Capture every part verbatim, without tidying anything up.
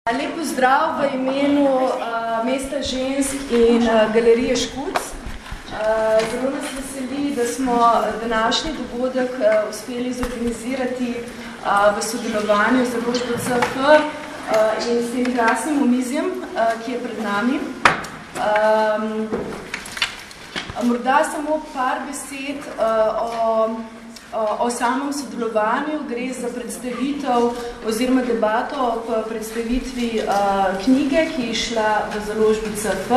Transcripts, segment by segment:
Lep pozdrav v imenu uh, Mesta žensk in uh, Galerije Škuc. Uh, zelo nas veseli, da smo današnji dogodek uh, uspeli zorganizirati uh, v sodelovanju z založbo C F uh, in s tem krasnim omizjem, uh, ki je pred nami. Um, morda samo par besed uh, o O samem sodelovanju. Gre za predstavitev oziroma debato o predstavitvi uh, knjige, ki je šla v založbi C F.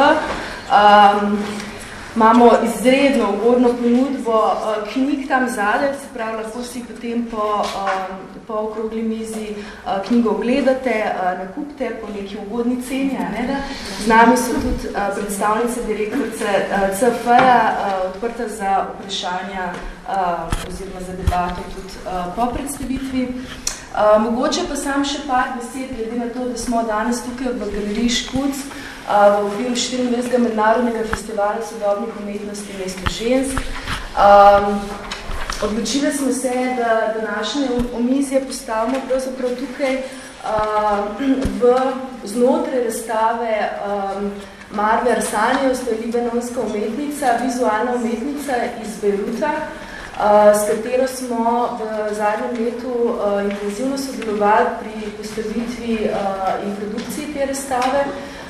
Um, imamo izredno ugodno ponudbo uh, knjig tam zadaj, se pravi, lahko si potem po, uh, po okrogli mizi uh, knjigo ogledate, uh, nakupite po neki ugodni ceni. Ne, da? Z nami so tudi uh, predstavnice direktorice uh, C F-ja, uh, odprta za vprašanja uh, oziroma za debato tudi uh, po predstavitvi. Uh, mogoče pa sam še par besed, glede na to, da smo danes tukaj v Galeriji Škuc, v okviru štiriindvajsetega mednarodnega festivala sodobnih umetnosti Mesto žensk. Um, odločili smo se, da današnje omizje postavimo pravzaprav tukaj uh, v znotraj razstave um, Marve Arsanijos, to je libanonska umetnica, vizualna umetnica iz Bejruta, uh, s katero smo v zadnjem letu uh, intenzivno sodelovali pri postavitvi uh, in produkciji te razstave.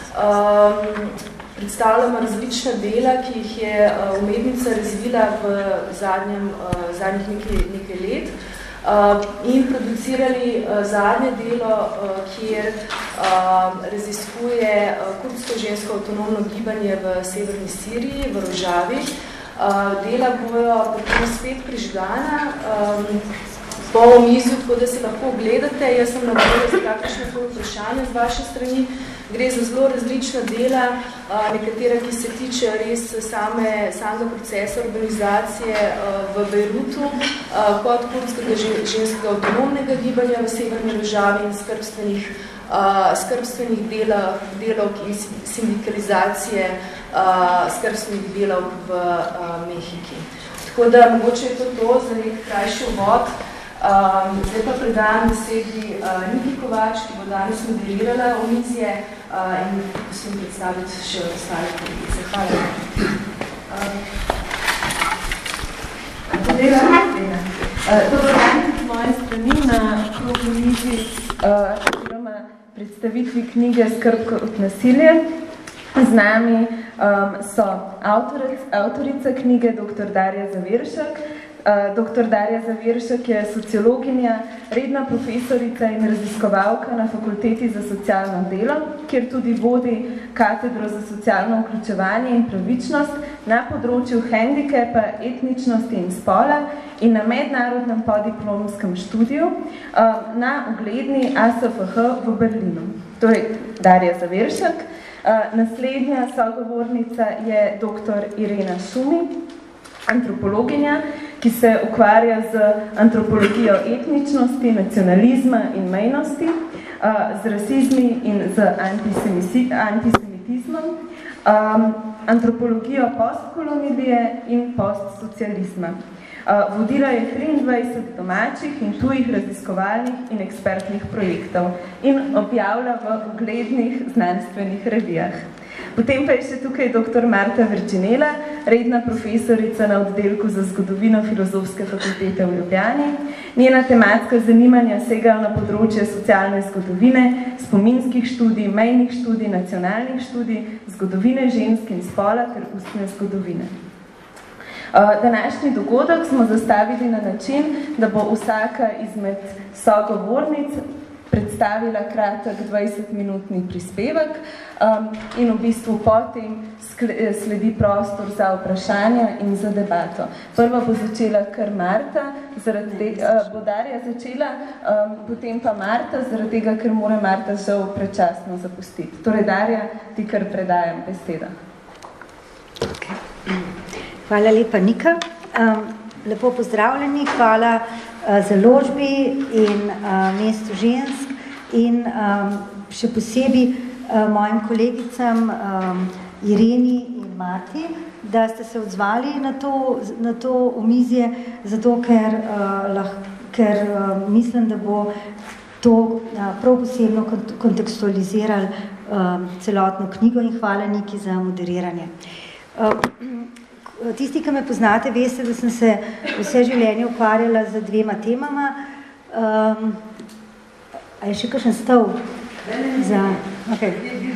Um, predstavljamo različna dela, ki jih je uh, umetnica razvila v zadnjem, uh, zadnjih nekaj, nekaj let uh, in producirali uh, zadnje delo, uh, kjer uh, raziskuje uh, kurdsko žensko avtonomno gibanje v severni Siriji, v Rožavi. Uh, dela bojo potem spet prižgana um, po omizju, tako da se lahko ogledate. Jaz sem na voljo za kakšne vprašanje z vaše strani. Gre za zelo različna dela, nekatera, ki se tiče res same, samega procesa urbanizacije v Bejrutu, kot kurdskega ženskega avtonomnega gibanja v severni Rožavi in skrbstvenih, skrbstvenih delov, delov in sindikalizacije skrbstvenih delov v Mehiki. Tako da mogoče je to to za nek krajši uvod. Um, zdaj pa predajam besedi uh, Niki Kovač, ki bo danes modelirala omizje uh, in poslim predstaviti še ostale kolegice. Hvala. Dobro dan tudi moje strani na okrogli mizi oziroma uh, predstavitvi knjige Skrb kot nasilje. Z nami um, so avtoric, avtorica knjige doktor Darja Zaviršek. Uh, doktor Darja Zaviršek je sociologinja, redna profesorica in raziskovalka na Fakulteti za socialno delo, kjer tudi vodi katedro za socialno vključevanje in pravičnost na področju hendikepa, etničnosti in spola in na mednarodnem podiplomskem študiju uh, na ugledni A S F H v Berlinu. Torej, Darja Zaviršek. Uh, naslednja sogovornica je doktor Irena Šumi, antropologinja, ki se ukvarja z antropologijo etničnosti, nacionalizma in mejnosti, z rasizmi in z antisemitizmom, antropologijo postkolonije in postsocializma. Vodila je triindvajset domačih in tujih raziskovalnih in ekspertnih projektov in objavlja v uglednih znanstvenih revijah. Potem pa je še tukaj doktor Marta Verčinela, redna profesorica na oddelku za zgodovino Filozofske fakultete v Ljubljani. Njena tematska zanimanja segajo na področje socialne zgodovine, spominskih študij, mejnih študij, nacionalnih študij, zgodovine žensk in spola ter ustne zgodovine. Današnji dogodek smo zastavili na način, da bo vsaka izmed sogovornic predstavila kratek dvajsetminutni prispevek um, in v bistvu potem sledi prostor za vprašanja in za debato. Prva bo začela kar Marta, zaradi te, uh, bo Darja začela, um, potem pa Marta, zaradi tega, ker mora Marta žal predčasno zapustiti. Torej, Darja, ti kar predajam besedo. Okay. Hvala lepa, Nika. Um, lepo pozdravljeni, hvala založbi in uh, Mestu žensk in um, še posebej uh, mojim kolegicam um, Ireni in Marti, da ste se odzvali na to, na to omizje, zato ker, uh, lah, ker uh, mislim, da bo to prav posebno kontekstualizirali celotno knjigo in hvala Niki za moderiranje. Tisti, ki me poznate, veste, da sem se vse življenje ukvarjala z dvema temama. A je še kakšen stol? Za, okay.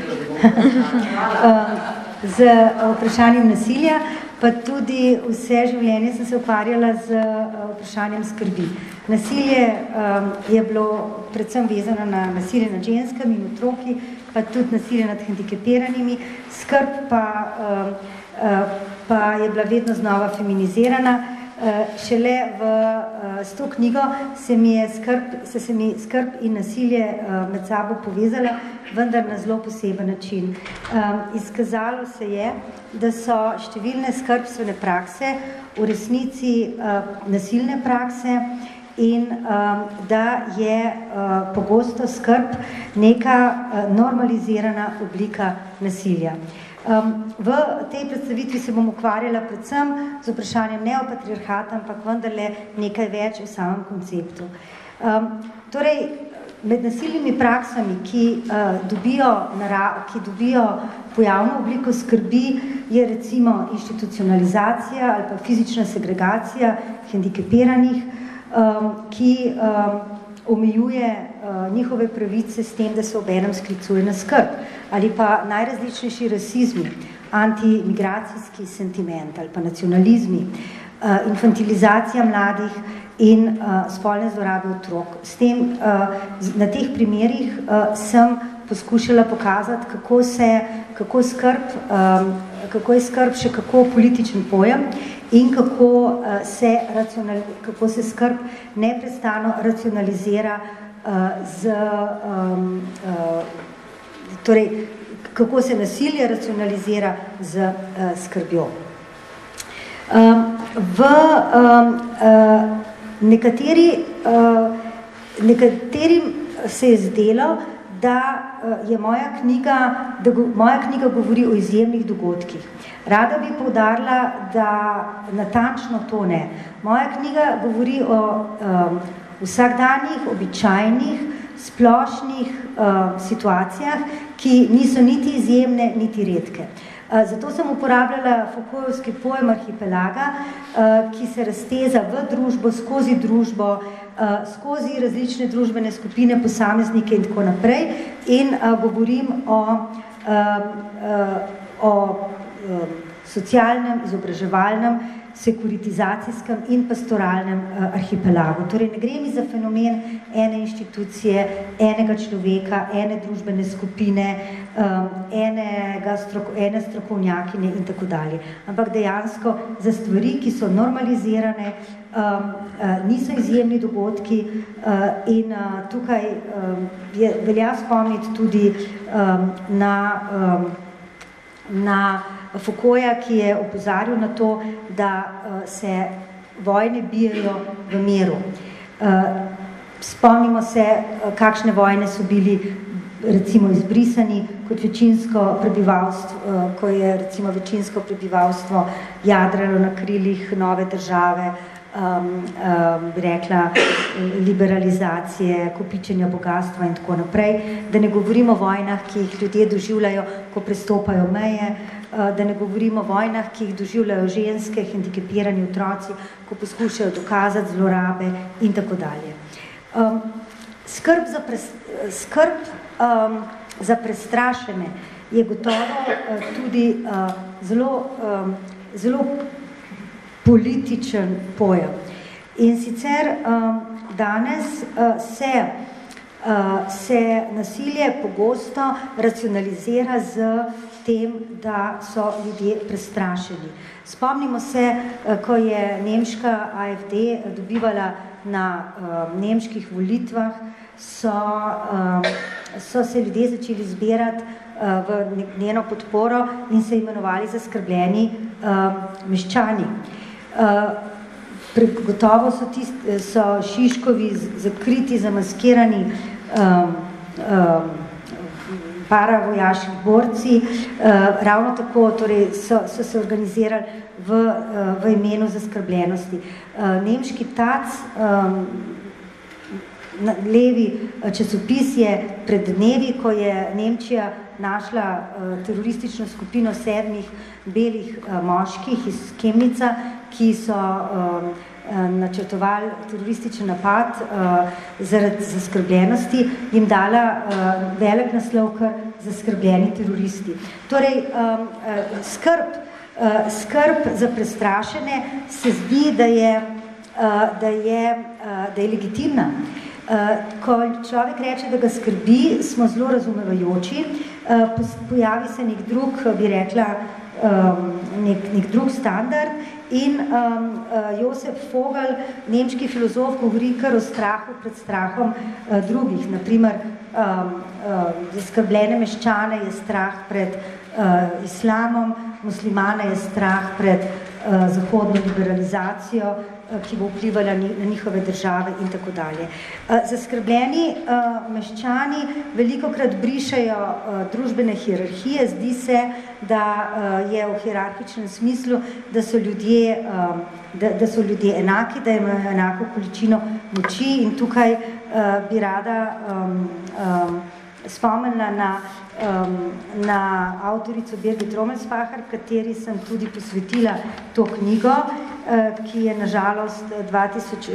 Z vprašanjem nasilja, pa tudi vse življenje sem se ukvarjala z vprašanjem skrbi. Nasilje um, je bilo predvsem vezano na nasilje nad ženskami in otroki, pa tudi nasilje nad hendikepiranimi, skrb pa, um, uh, pa je bila vedno znova feminizirana. Uh, šele v, uh, s to knjigo se mi je skrb, se se mi skrb in nasilje uh, med sabo povezala, vendar na zelo poseben način. Um, izkazalo se je, da so številne skrbstvene prakse v resnici uh, nasilne prakse in um, da je uh, pogosto skrb neka uh, normalizirana oblika nasilja. Um, v tej predstavitvi se bom ukvarjala predvsem z vprašanjem neopatriarhata, ampak vendarle nekaj več v samem konceptu. Um, torej, med nasilnimi praksami, ki, uh, dobijo narav, ki dobijo pojavno obliko skrbi, je recimo institucionalizacija ali pa fizična segregacija hendikepiranih, um, ki um, omejuje uh, njihove pravice s tem, da se obenem sklicuje na skrb, ali pa najrazličnejši rasizmi, antimigracijski sentiment ali pa nacionalizmi, uh, infantilizacija mladih in uh, spolne zlorabe otrok. S tem, uh, na teh primerih uh, sem poskušala pokazati, kako se, kako skrb, um, kako je skrb še kako političen pojem in kako, uh, se, racional, kako se skrb neprestano racionalizira uh, z, um, uh, torej, kako se nasilje racionalizira z uh, skrbjo. Um, v um, uh, nekateri, uh, nekaterim se je zdelo, da je moja knjiga, da go, moja knjiga govori o izjemnih dogodkih. Rada bi poudarila, da natančno to ne. Moja knjiga govori o um, vsakdanjih, običajnih, splošnih uh, situacijah, ki niso niti izjemne, niti redke. Uh, zato sem uporabljala Foucaultovski pojem arhipelaga, uh, ki se razteza v družbo, skozi družbo, Uh, skozi različne družbene skupine, posameznike in tako naprej in uh, govorim o, uh, uh, o uh, socialnem, izobraževalnem, sekuritizacijskem in pastoralnem uh, arhipelagu. Torej ne gre mi za fenomen ene inštitucije, enega človeka, ene družbene skupine, um, enega stroko, ene strokovnjakine in tako dalje. Ampak dejansko za stvari, ki so normalizirane, Um, uh, niso izjemni dogodki uh, in uh, tukaj um, je, velja spomniti tudi um, na, um, na Foucaulta, ki je opozarjal na to, da uh, se vojne bijajo v miru. Uh, spomnimo se, uh, kakšne vojne so bili recimo izbrisani kot večinsko prebivalstvo, uh, ko je recimo večinsko prebivalstvo jadralo na krilih nove države, Um, um, bi rekla, liberalizacije, kopičenja bogatstva in tako naprej, da ne govorimo o vojnah, ki jih ljudje doživljajo, ko prestopajo meje, uh, da ne govorimo o vojnah, ki jih doživljajo ženske, hendikepirani otroci, ko poskušajo dokazati zlorabe in tako dalje. Um, skrb za, pres, skrb, um, za prestrašene je gotovo uh, tudi uh, zelo, um, zelo političen pojem. In sicer um, danes uh, se, uh, se nasilje pogosto racionalizira z tem, da so ljudje prestrašeni. Spomnimo se, uh, ko je nemška A F D dobivala na uh, nemških volitvah, so, uh, so se ljudje začeli zbirati uh, v njeno podporo in se imenovali zaskrbljeni uh, meščani. Uh, gotovo so, tist, so Šiškovi zakriti, zamaskirani um, um, paravojaški borci, uh, ravno tako torej, so, so se organizirali v, uh, v imenu zaskrbljenosti. Uh, nemški tac um, levi časopis je pred dnevi, ko je Nemčija našla teroristično skupino sedmih belih moških iz Chemnica, ki so načrtovali terorističen napad zaradi zaskrbljenosti, jim dala velik naslov kar zaskrbljeni teroristi. Torej, skrb, skrb za prestrašene se zdi, da je, da je, da je legitimna. Ko človek reče, da ga skrbi, smo zelo razumevajoči, pojavi se nek drug, bi rekla, nek, nek drug standard in um, Josef Vogel, nemški filozof, govori kar o strahu pred strahom uh, drugih. Naprimer, um, uh, zaskrbljene meščane je strah pred uh, islamom, muslimane je strah pred uh, zahodno liberalizacijo, uh, ki bo vplivala ni, na njihove države in tako dalje. Uh, zaskrbljeni uh, meščani velikokrat brišajo uh, družbene hierarhije, zdi se, da uh, je v hierarhičnem smislu, da so ljudje, um, da, da so ljudje enaki, da imajo enako količino moči in tukaj uh, bi rada um, um, spomnila na, um, na avtorico Birgit Rommelspacher, kateri sem tudi posvetila to knjigo, uh, ki je na žalost dva tisoč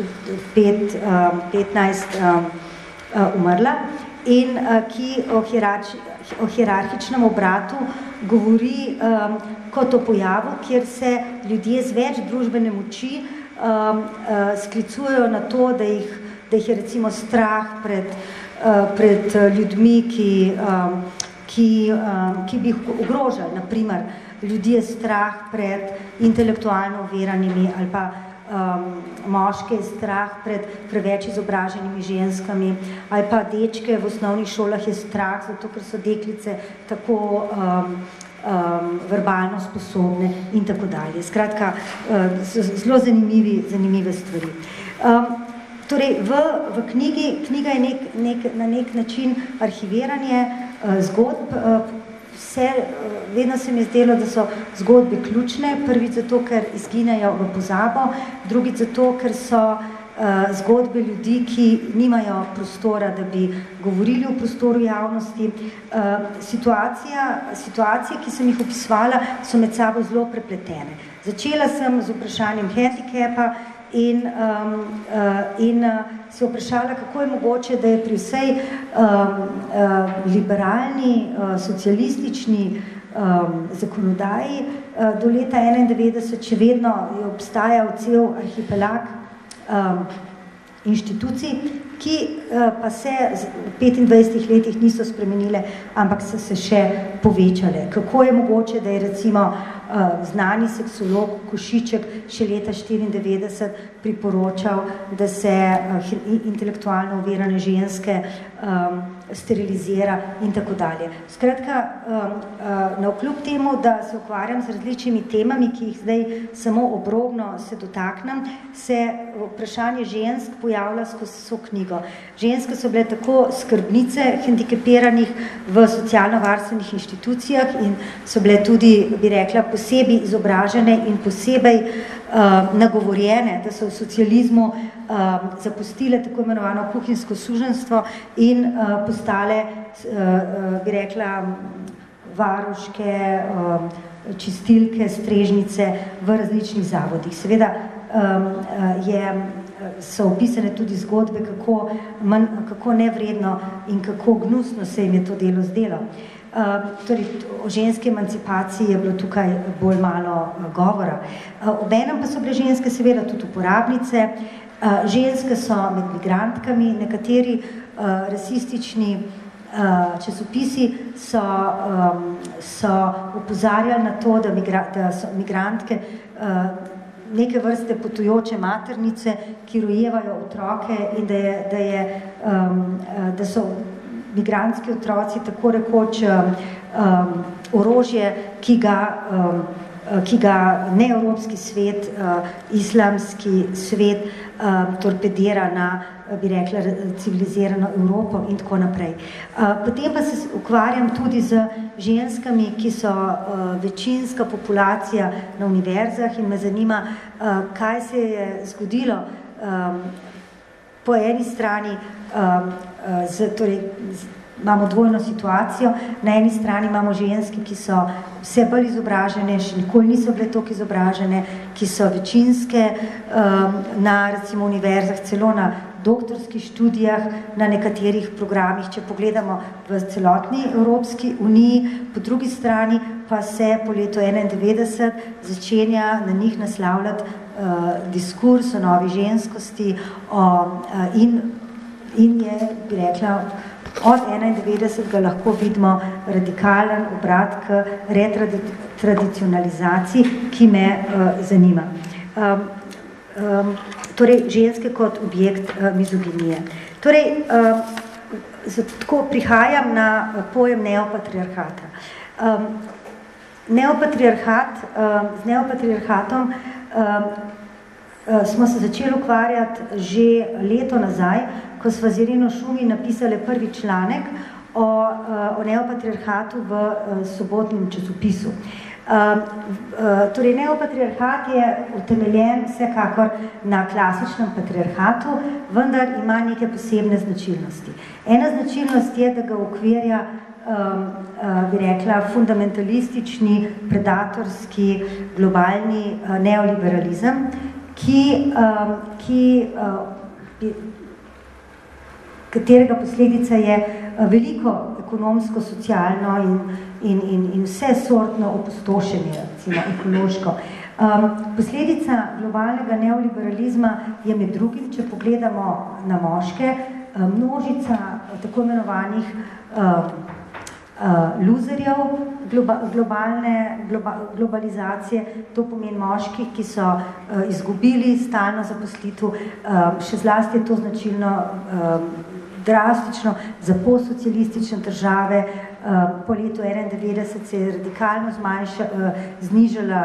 petnajst um, uh, umrla in uh, ki o, hierarči, o hierarhičnem obratu govori um, kot o pojavu, kjer se ljudje z več družbene moči um, uh, sklicujejo na to, da jih, da jih je recimo strah pred pred ljudmi, ki, um, ki, um, ki bi jih ogrožali. Naprimer, ljudi je strah pred intelektualno overanimi ali pa um, moške je strah pred preveč izobraženimi ženskami ali pa dečke v osnovnih šolah je strah, zato ker so deklice tako um, um, verbalno sposobne in tako dalje. Skratka, uh, zelo zanimivi, zanimive stvari. Um, Torej, v, v knjigi, knjiga je nek, nek, na nek način arhiviranje uh, zgodb. Uh, vse, uh, vedno se mi je zdelo, da so zgodbe ključne. Prvič zato, ker izginejo v pozabo. Drugič zato, ker so uh, zgodbe ljudi, ki nimajo prostora, da bi govorili v prostoru javnosti. Uh, situacija, situacije, ki sem jih opisovala, so med sabo zelo prepletene. Začela sem z vprašanjem handicapa, in, um, uh, in uh, se vprašala, kako je mogoče, da je pri vsej um, uh, liberalni, uh, socialistični um, zakonodaji uh, do leta enaindevetdeset še vedno je obstajal cel arhipelag um, inštitucij, ki uh, pa se v petindvajsetih letih niso spremenile, ampak so se še povečale. Kako je mogoče, da je recimo uh, znani seksolog Košiček še leta štiriindevetdeset priporočal, da se uh, intelektualno ovirane ženske um, sterilizira in tako dalje. Skratka, um, uh, navkljub temu, da se ukvarjam z različnimi temami, ki jih zdaj samo obrobno se dotaknem, se vprašanje žensk pojavlja skozi vso knjigo. Ženske so bile tako skrbnice hendikepiranih v socialno-varstvenih inštitucijah in so bile tudi, bi rekla, posebej izobražene in posebej uh, nagovorjene, da so v socializmu uh, zapustile tako imenovano kuhinjsko suženstvo in uh, postale, uh, uh, bi rekla, varuške, uh, čistilke, strežnice v različnih zavodih. Seveda um, uh, je so opisane tudi zgodbe, kako, manj, kako nevredno in kako gnusno se jim je to delo zdelo. Uh, torej, o ženski emancipaciji je bilo tukaj bolj malo uh, govora. Uh, obenem pa so bile ženske seveda tudi uporabnice. Uh, ženske so med migrantkami, nekateri uh, rasistični uh, časopisi so, um, so opozarjali na to, da, migra, da so migrantke uh, neke vrste potujoče maternice, ki rojevajo otroke in da, je, da, je, um, da so migrantski otroci tako rekoč um, orožje, ki ga, um, ki ga neevropski svet, uh, islamski svet um, torpedira na, bi rekla, civilizirano Evropo in tako naprej. Uh, potem pa se ukvarjam tudi z ženskami, ki so uh, večinska populacija na univerzah in me zanima, uh, kaj se je zgodilo um, po eni strani um, z, torej, z, imamo dvojno situacijo. Na eni strani imamo ženske, ki so vse bolj izobražene, še nikoli niso bile toliko izobražene, ki so večinske um, na recimo univerzah, celo na doktorskih študijah, na nekaterih programih, če pogledamo v celotni Evropski uniji, po drugi strani pa se po letu enaindevetdeset začenja na njih naslavljati uh, diskurs o novi ženskosti o, uh, in, in je, bi rekla, od enaindevetdeset ga lahko vidimo radikalen obrat k retradicionalizaciji, ki me uh, zanima. Um, um, torej, ženske kot objekt uh, mizoginije. Torej, uh, tako prihajam na pojem neopatriarhata. Um, neopatriarhat, uh, z neopatriarhatom uh, uh, smo se začeli ukvarjati že leto nazaj, ko sva z Irino Šumi napisali prvi članek o, o neopatriarhatu v sobotnem časopisu. Torej, neopatriarhat je utemeljen vsekakor na klasičnem patriarhatu, vendar ima neke posebne značilnosti. Ena značilnost je, da ga ukvirja, bi rekla, fundamentalistični, predatorski, globalni neoliberalizem, ki, ki katerega posledica je veliko ekonomsko, socialno in, in, in, in vse sortno opustošenje, recimo ekološko. Um, posledica globalnega neoliberalizma je med drugim, če pogledamo na moške, množica tako imenovanih um, uh, loserjev globa, globalne globa, globalizacije, to pomeni moških, ki so uh, izgubili stalno zaposlitev, um, še zlasti je to značilno um, drastično za postsocialistične države. Po letu enaindevetdeset se je radikalno zmanjša, znižala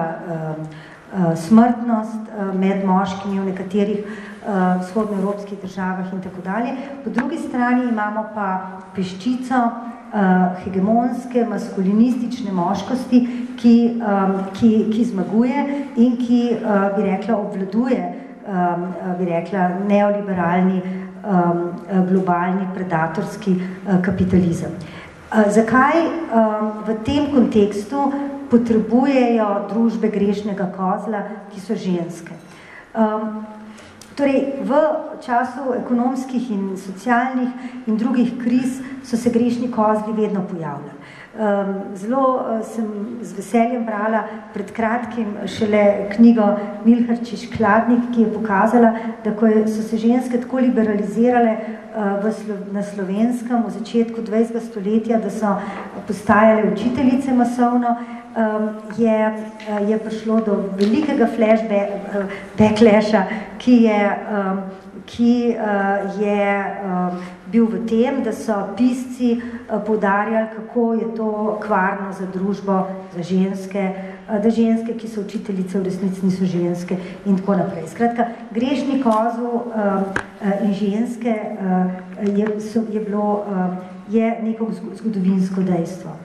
smrtnost med moškimi v nekaterih vzhodnoevropskih državah in tako dalje. Po drugi strani imamo pa peščico hegemonske, maskulinistične moškosti, ki, ki, ki zmaguje in ki, bi rekla, obvladuje, bi rekla, neoliberalni Um, globalni predatorski uh, kapitalizem. Uh, zakaj um, v tem kontekstu potrebujejo družbe grešnega kozla, ki so ženske? Um, torej, v času ekonomskih in socialnih in drugih kriz so se grešni kozli vedno pojavljali. Um, zelo uh, sem z veseljem brala pred kratkim šele knjigo Milharčič-Kladnik, ki je pokazala, da ko so se ženske tako liberalizirale uh, v Slo na Slovenskem v začetku dvajsetega stoletja, da so postajale učiteljice masovno, um, je, uh, je prišlo do velikega flashbacka, ki je, um, ki, uh, je um, bil v tem, da so pisci poudarjali, kako je to kvarno za družbo, za ženske, da ženske, ki so učiteljice, v resnici niso ženske in tako naprej. Skratka, grešni kozel in ženske je, so, je, bilo, je neko zgodovinsko dejstvo.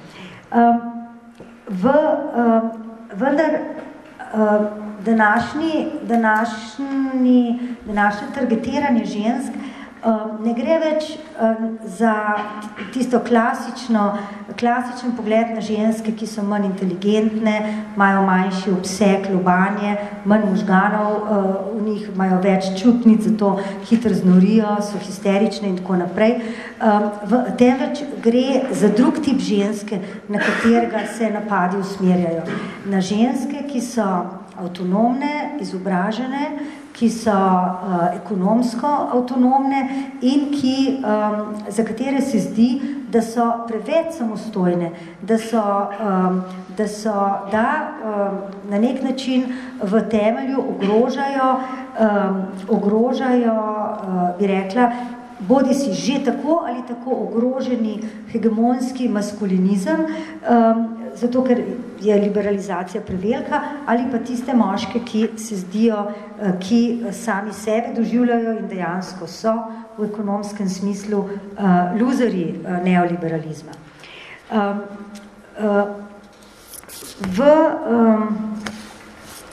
V, vendar današnji, današnji, današnje targetiranje žensk ne gre več za tisto klasično, klasičen pogled na ženske, ki so manj inteligentne, imajo manjši obseg lobanje, manj možganov v njih, imajo več čutnic, zato hitro znorijo, so histerične in tako naprej. Temveč gre za drug tip ženske, na katerega se napadi usmerjajo. Na ženske, ki so avtonomne, izobražene, ki so uh, ekonomsko avtonomne in ki, um, za katere se zdi, da so preveč samostojne, da so, um, da, so, da um, na nek način v temelju ogrožajo, um, ogrožajo, uh, bi rekla, bodi si že tako ali tako ogroženi hegemonski maskulinizem, um, zato ker je liberalizacija prevelika, ali pa tiste moške, ki se zdijo, ki sami sebe doživljajo in dejansko so v ekonomskem smislu uh, luzerji uh, neoliberalizma. Um, uh, v, um,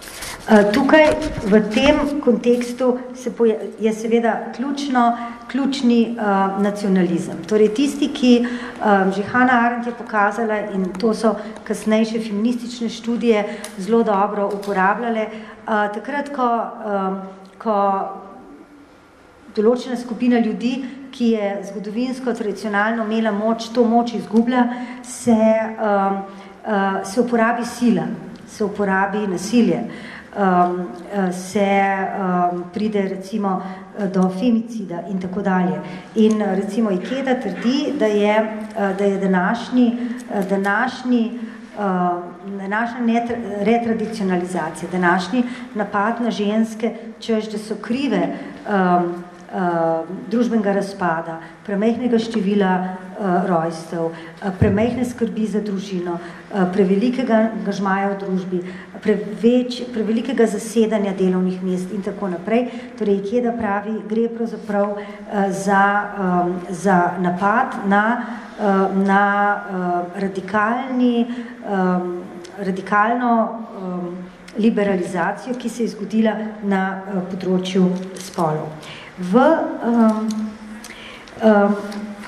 Tukaj v tem kontekstu se je seveda ključno, ključni uh, nacionalizem. Torej tisti, ki um, že Hannah Arendt je pokazala in to so kasnejše feministične študije zelo dobro uporabljale, uh, takrat, ko, um, ko določena skupina ljudi, ki je zgodovinsko, tradicionalno imela moč, to moč izgublja, se, um, uh, se uporabi sila, se uporabi nasilje. Um, se um, pride recimo do femicida in tako dalje. In recimo Ikeda trdi, da je, da je današnji, današnji, današnja retradicionalizacija, današnji napad na ženske, češ, da so krive um, Uh, družbenega razpada, premejhnega števila uh, rojstev, uh, premejhne skrbi za družino, uh, prevelikega angažmaja v družbi, preveč, prevelikega zasedanja delovnih mest in tako naprej. Torej, Ikeda pravi, gre pravzaprav uh, za, um, za napad na, uh, na uh, radikalni, um, radikalno um, liberalizacijo, ki se je zgodila na uh, področju spolov. V, um, um,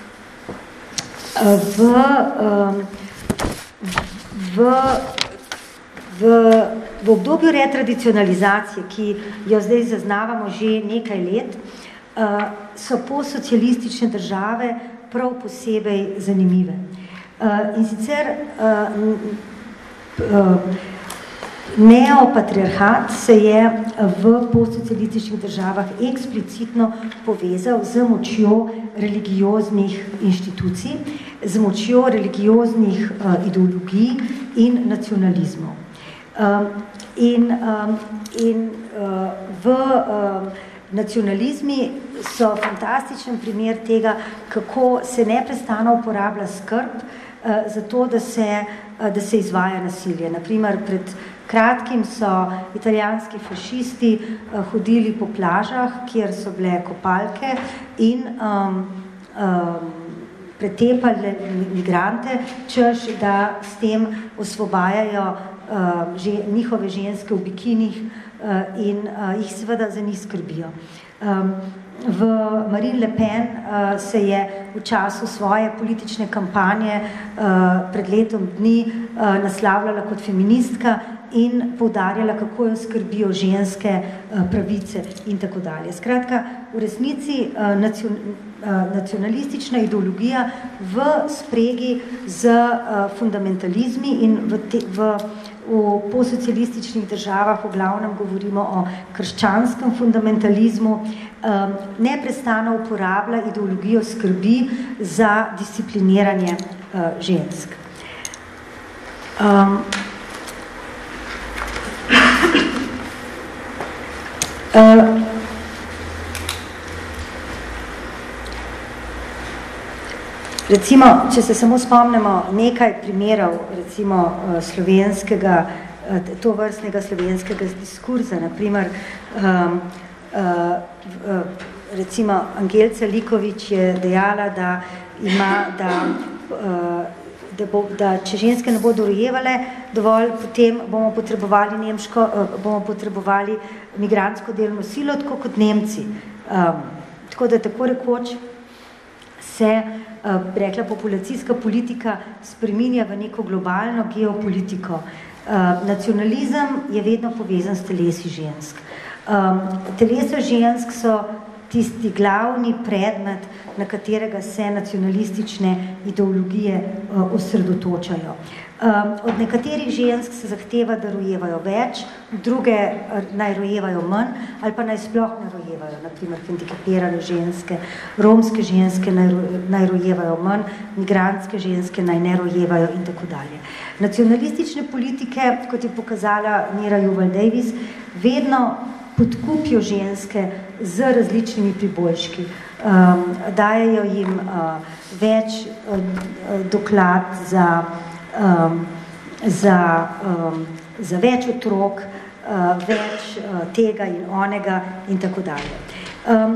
v, um, v, v, v obdobju retradicionalizacije, ki jo zdaj zaznavamo že nekaj let, uh, so postsocialistične države prav posebej zanimive. Uh, in sicer uh, uh, neopatriarhat se je v postsocialističnih državah eksplicitno povezal z močjo religioznih inštitucij, z močjo religioznih uh, ideologij in nacionalizmov. Um, in um, in uh, v um, nacionalizmi so fantastičen primer tega, kako se neprestano uporablja skrb uh, za to, da se, uh, da se izvaja nasilje. Naprimer, pred kratkim so italijanski fašisti uh, hodili po plažah, kjer so bile kopalke in um, um, pretepali migrante, češ, da s tem osvobajajo uh, že, njihove ženske v bikinih uh, in uh, jih seveda za njih skrbijo. Um, v Marine Le Pen uh, se je v času svoje politične kampanje uh, pred letom dni uh, naslavljala kot feministka in poudarjala, kako jo skrbijo ženske uh, pravice in tako dalje. Skratka, v resnici uh, nacion, uh, nacionalistična ideologija v spregi z uh, fundamentalizmi in v, te, v, v postsocialističnih državah v glavnem govorimo o krščanskem fundamentalizmu, um, neprestano uporablja ideologijo skrbi za discipliniranje uh, žensk. Um, Uh, recimo, če se samo spomnimo nekaj primerov recimo slovenskega, to vrstnega slovenskega diskurza, naprimer um, uh, recimo Angelca Likovič je dejala, da ima, da uh, Da, bo, da če ženske ne bodo rojevale dovolj, potem bomo potrebovali nemško, bomo potrebovali migrantsko delovno silo, tako kot Nemci. Um, tako da tako rekoč se, uh, rekla, populacijska politika spreminja v neko globalno geopolitiko. Uh, nacionalizem je vedno povezan s telesi žensk. Um, telesa žensk so tisti glavni predmet, na katerega se nacionalistične ideologije uh, osredotočajo. Um, od nekaterih žensk se zahteva, da rojevajo več, druge uh, naj rojevajo manj, ali pa naj sploh ne rojevajo, naprimer hendikepirane ženske, romske ženske naj, naj rojevajo manj, migrantske ženske naj ne rojevajo in tako dalje. Nacionalistične politike, kot je pokazala Mira Juval Davis, vedno podkupijo ženske z različnimi priboljški. Um, dajejo jim uh, več uh, doklad za, um, za, um, za več otrok, uh, več uh, tega in onega in tako dalje. Um,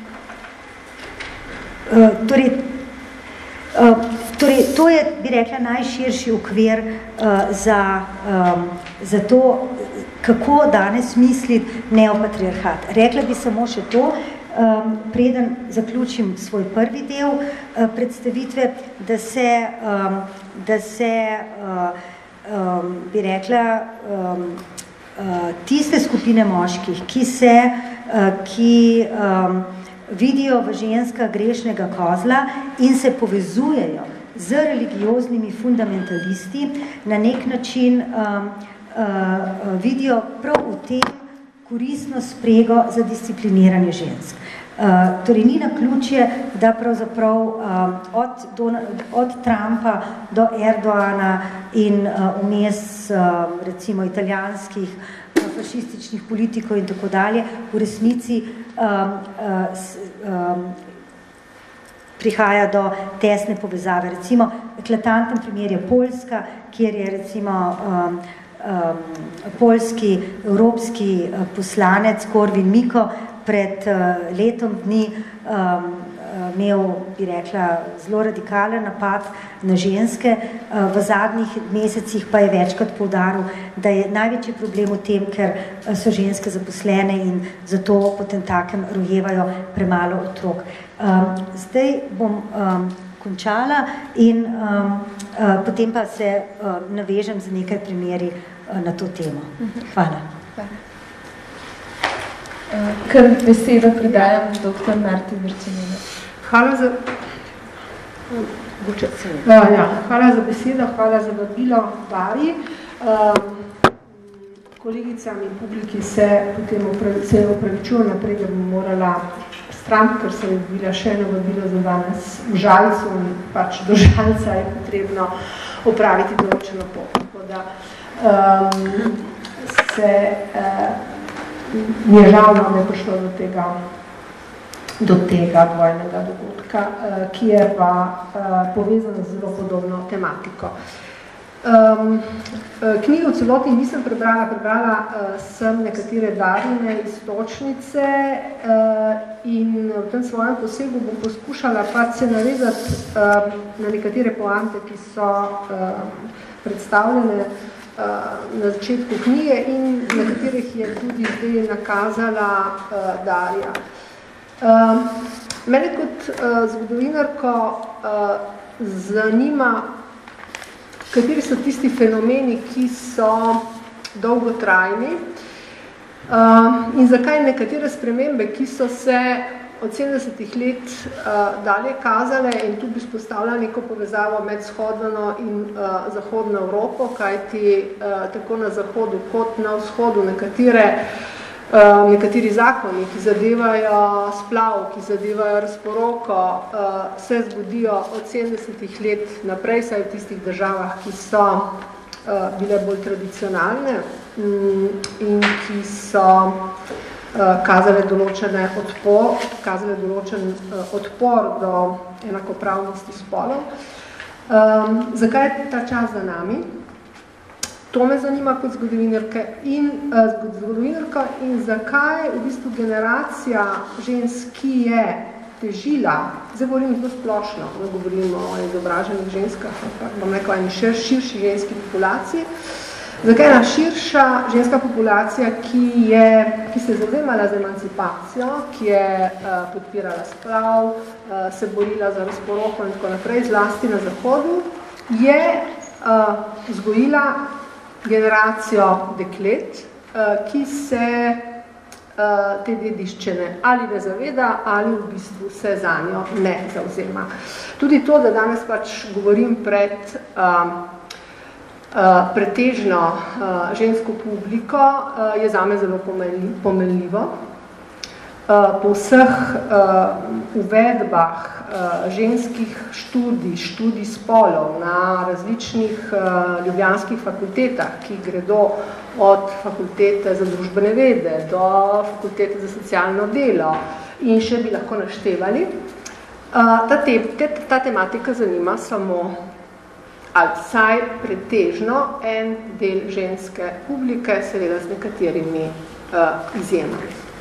uh, torej, uh, torej, to je, bi rekla, najširši okvir uh, za, um, za to, kako danes misliti neopatriarhat. Rekla bi samo še to, um, preden zaključim svoj prvi del uh, predstavitve, da se, um, da se uh, um, bi rekla, um, uh, tiste skupine moških, ki se, uh, ki um, vidijo v ženska grešnega kozla in se povezujejo z religioznimi fundamentalisti, na nek način um, uh, vidijo prav v tem koristno sprego za discipliniranje žensk. Uh, torej ni naključje, da pravzaprav um, od, do, od Trumpa do Erdoana in uh, vmes uh, recimo italijanskih uh, fašističnih politikov in tako dalje, v resnici um, uh, s, um, prihaja do tesne povezave. Recimo, eklatanten primer je Poljska, kjer je recimo um, um, poljski evropski uh, poslanec Korvin Miko pred uh, letom dni um, imel, bi rekla, zelo radikalen napad na ženske. Uh, v zadnjih mesecih pa je večkrat poudaril, da je največji problem v tem, ker so ženske zaposlene in zato potem takem rojevajo premalo otrok. Um, zdaj bom um, končala in um, uh, potem pa se uh, navežem z nekaj primeri uh, na to temo. Hvala. Hvala. Uh, kar besedo predajam doktor Marti Vrčanina. Hvala za... Uh, ja, hvala za besedo, hvala za vabilo Bari. Um, kolegicam in publiki se potem opravi, se opravičujem naprej, da bom morala stran, ker sem bila še eno vabilo za danes v Žalcu in pač do Žalca je potrebno opraviti določeno pot. Tako da um, se uh, mi je žal, da je prišlo do tega, do tega dvojnega dogodka, uh, ki je pa uh, povezan z zelo podobno tematiko. Um, knjigo v celoti nisem prebrala, prebrala uh, sem nekatere Darine iztočnice uh, in v tem svojem posegu bom poskušala pa se navezati uh, na nekatere poante, ki so uh, predstavljene uh, na začetku knjige in na katerih je tudi zdaj nakazala uh, Darja. Uh, mene kot uh, zgodovinarko uh, zanima, kateri so tisti fenomeni, ki so dolgotrajni uh, in zakaj nekatere spremembe, ki so se od sedemdesetih let uh, dalje kazale in tu bi spostavila neko povezavo med vzhodno in uh, zahodno Evropo, kajti uh, tako na zahodu kot na vzhodu nekatere Uh, nekateri zakoni, ki zadevajo splav, ki zadevajo razporoko, uh, se zgodijo od sedemdesetih let naprej, saj v tistih državah, ki so uh, bile bolj tradicionalne um, in ki so uh, kazale določene odpor, kazale določen uh, odpor do enakopravnosti spolov. Um, zakaj je ta čas za nami? To me zanima kot zgodovinarka in, uh, zgodovinarka in zakaj v bistvu generacija žensk, ki je težila, zdaj govorim zelo splošno, ne govorimo o izobraženih ženskah, ampak bom rekla eni šir, širši ženski populaciji, zakaj ena širša ženska populacija, ki, je, ki se je zavzemala za emancipacijo, ki je uh, podpirala splav, uh, se borila za razporoko in tako naprej, zlasti na zahodu, je uh, vzgojila generacijo deklet, ki se te dediščine ali ne zaveda, ali v bistvu se zanjo ne zavzema. Tudi to, da danes pač govorim pred pretežno žensko publiko, je zame zelo pomenljivo. Po vseh uvedbah ženskih študij, študij spolov na različnih ljubljanskih fakultetah, ki gredo od fakultete za družbene vede do fakultete za socialno delo in še bi lahko naštevali, ta, te, te, ta tematika zanima samo ali vsaj pretežno en del ženske publike, seveda z nekaterimi uh, izjemami.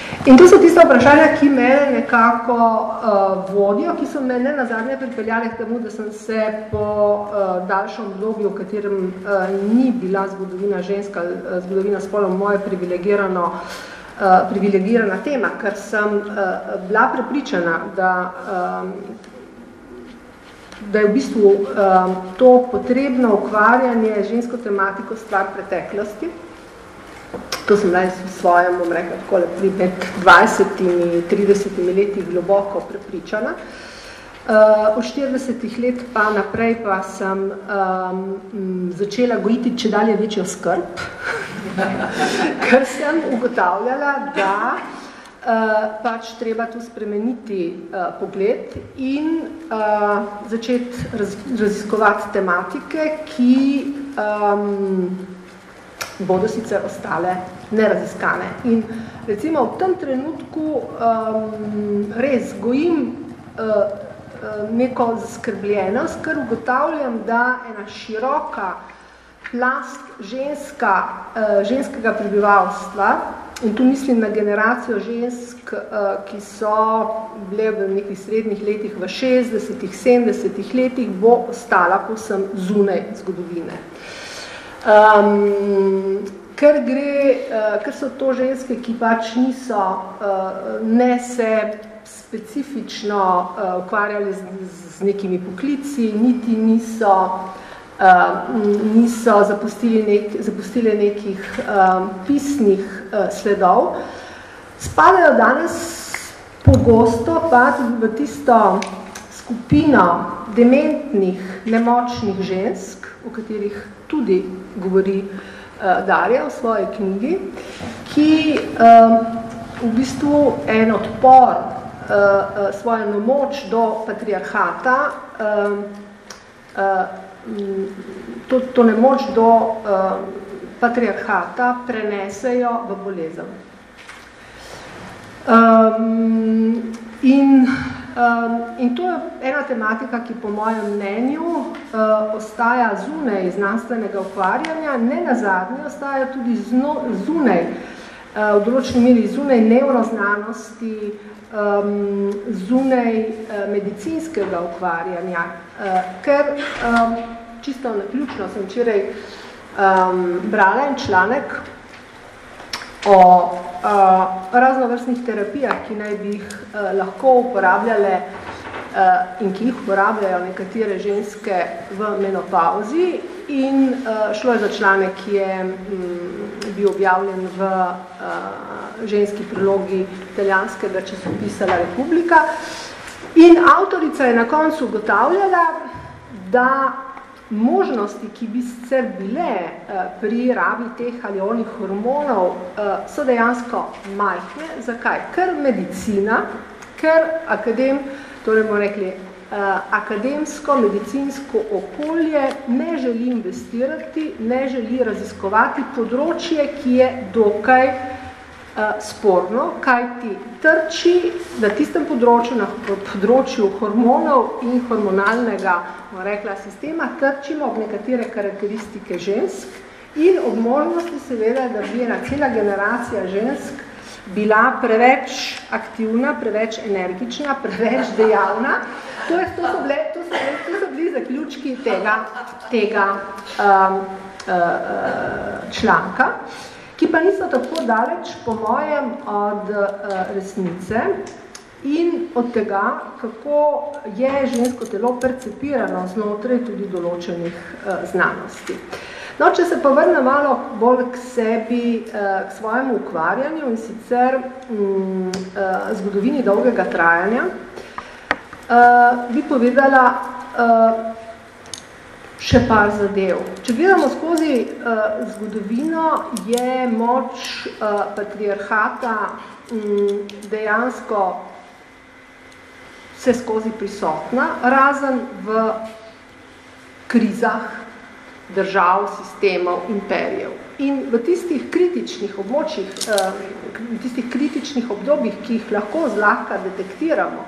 In to so tiste vprašanja, ki me nekako uh, vodijo, ki so me ne nazadnje pripeljali k temu, da sem se po uh, daljšem obdobju, v katerem uh, ni bila zgodovina ženska, uh, zgodovina spolov moje privilegirano, uh, privilegirana tema, ker sem uh, bila prepričana, da, um, da je v bistvu um, to potrebno ukvarjanje žensko tematiko stvar preteklosti. To sem bila v svojem, bom rekla, takole, med dvajsetimi, tridesetimi leti globoko prepričana. Uh, od štiridesetih let pa naprej pa sem um, začela gojiti čedalje večjo skrb, ker sem ugotavljala, da uh, pač treba tu spremeniti uh, pogled in uh, začeti raz, raziskovati tematike, ki um, bodo sicer ostale neraziskane. In recimo v tem trenutku um, res gojim uh, neko zaskrbljenost, ker ugotavljam, da ena široka plast ženska, uh, ženskega prebivalstva, in tu mislim na generacijo žensk, uh, ki so bile v nekih srednjih letih, v šestdesetih, sedemdesetih letih, bo ostala povsem zunaj zgodovine. Um, ker, gre, uh, ker so to ženske, ki pač niso uh, ne se specifično uh, ukvarjali z, z nekimi poklici, niti niso, uh, niso zapustili, nek, zapustili nekih um, pisnih uh, sledov, spadajo danes pogosto pa v tisto skupino dementnih, nemočnih žensk, o katerih tudi govori uh, Darja v svoji knjigi, ki um, v bistvu en odpor, uh, uh, svojo nemoč do patriarhata, uh, uh, to, to nemoč do uh, patriarhata prenesejo v bolezen. Um, in Um, in to je ena tematika, ki po mojem mnenju uh, ostaja zunaj znanstvenega ukvarjanja, ne nazadnje ostaja tudi zno, zunaj, uh, v določeni meri zunaj nevroznanosti, um, zunaj uh, medicinskega ukvarjanja, uh, ker um, čisto naključno sem včeraj um, brala en članek o uh, raznovrstnih terapijah, ki naj bi jih uh, lahko uporabljale uh, in ki jih uporabljajo nekatere ženske v menopauzi. In uh, šlo je za članek, ki je um, bil objavljen v uh, ženski prilogi italijanskega časopisa La Repubblica. In avtorica je na koncu ugotavljala, da možnosti, ki bi sicer bile uh, pri rabi teh ali onih hormonov, uh, so dejansko majhne. Zakaj? Ker medicina, ker akadem, torej bomo rekli, uh, akademsko, medicinsko okolje ne želi investirati, ne želi raziskovati področje, ki je dokaj uh, sporno, kajti trči na tistem področju, na področju hormonov in hormonalnega rekla sistema, trčimo ob nekatere karakteristike žensk in ob možnosti seveda, da bi ena cela generacija žensk bila preveč aktivna, preveč energična, preveč dejavna. To, je, to, so, bile, to, so, to so bili zaključki tega, tega um, uh, članka, ki pa niso tako daleč, po mojem, od uh, resnice. In od tega, kako je žensko telo percepirano znotraj tudi določenih uh, znanosti. No, če se pa vrne malo bolj k sebi, uh, k svojemu ukvarjanju in sicer um, uh, zgodovini dolgega trajanja, uh, bi povedala uh, še par zadev. Če gledamo skozi uh, zgodovino, je moč uh, patriarhata um, dejansko vse skozi prisotna, razen v krizah držav, sistemov, imperijev. In v tistih kritičnih območjih, v tistih kritičnih obdobjih, ki jih lahko zlahka detektiramo,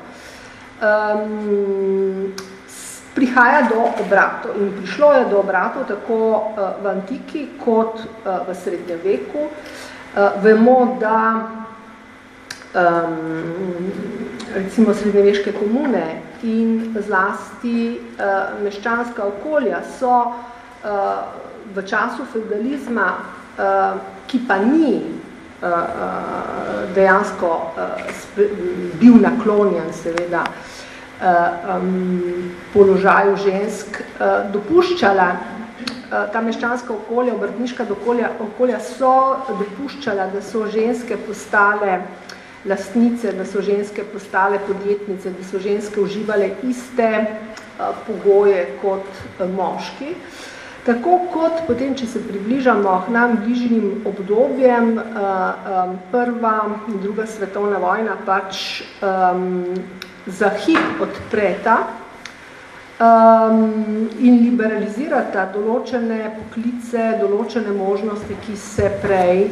prihaja do obratov. In prišlo je do obratov tako v antiki kot v srednjem veku. Vemo, da um, recimo srednjeveške komune in zlasti uh, meščanska okolja so uh, v času feudalizma, uh, ki pa ni uh, uh, dejansko uh, bil naklonjen seveda uh, um, položaju žensk, uh, dopuščala uh, ta meščanska okolja, obrtniška okolja, okolja so dopuščala, da so ženske postale lastnice, da so ženske postale podjetnice, da so ženske uživale iste uh, pogoje kot uh, moški. Tako kot potem, če se približamo k nam bližnjim obdobjem, uh, um, prva in druga svetovna vojna pač um, za hip odpreta um, in liberalizirata določene poklice, določene možnosti, ki se prej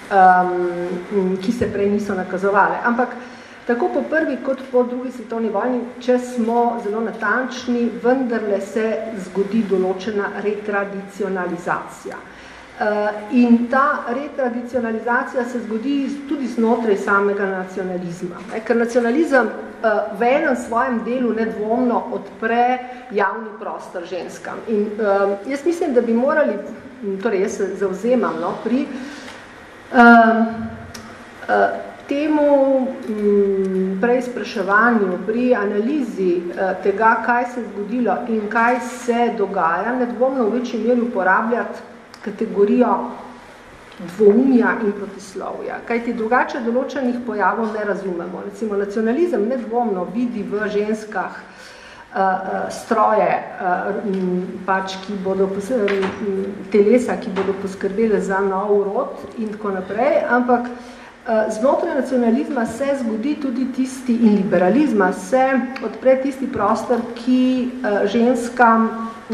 Um, ki se prej niso nakazovale. Ampak tako po prvi kot po drugi svetovni vojni, če smo zelo natančni, vendarle se zgodi določena retradicionalizacija. Uh, in ta retradicionalizacija se zgodi tudi znotraj samega nacionalizma. E, ker nacionalizem uh, v enem svojem delu nedvomno odpre javni prostor ženskam. In uh, jaz mislim, da bi morali, torej jaz se zavzemam no, pri Uh, uh, temu um, preizpraševanju, pri analizi uh, tega, kaj se je zgodilo in kaj se dogaja, nedvomno v večji meri uporabljati kategorijo dvoumja in protislovja. Kajti drugače določenih pojavov ne razumemo. Recimo nacionalizem nedvomno vidi v ženskah Uh, stroje, uh, pač, ki bodo telesa, ki bodo poskrbele za nov rod in tako naprej, ampak uh, znotraj nacionalizma se zgodi tudi tisti in liberalizma se odpre tisti prostor, ki uh, ženskam,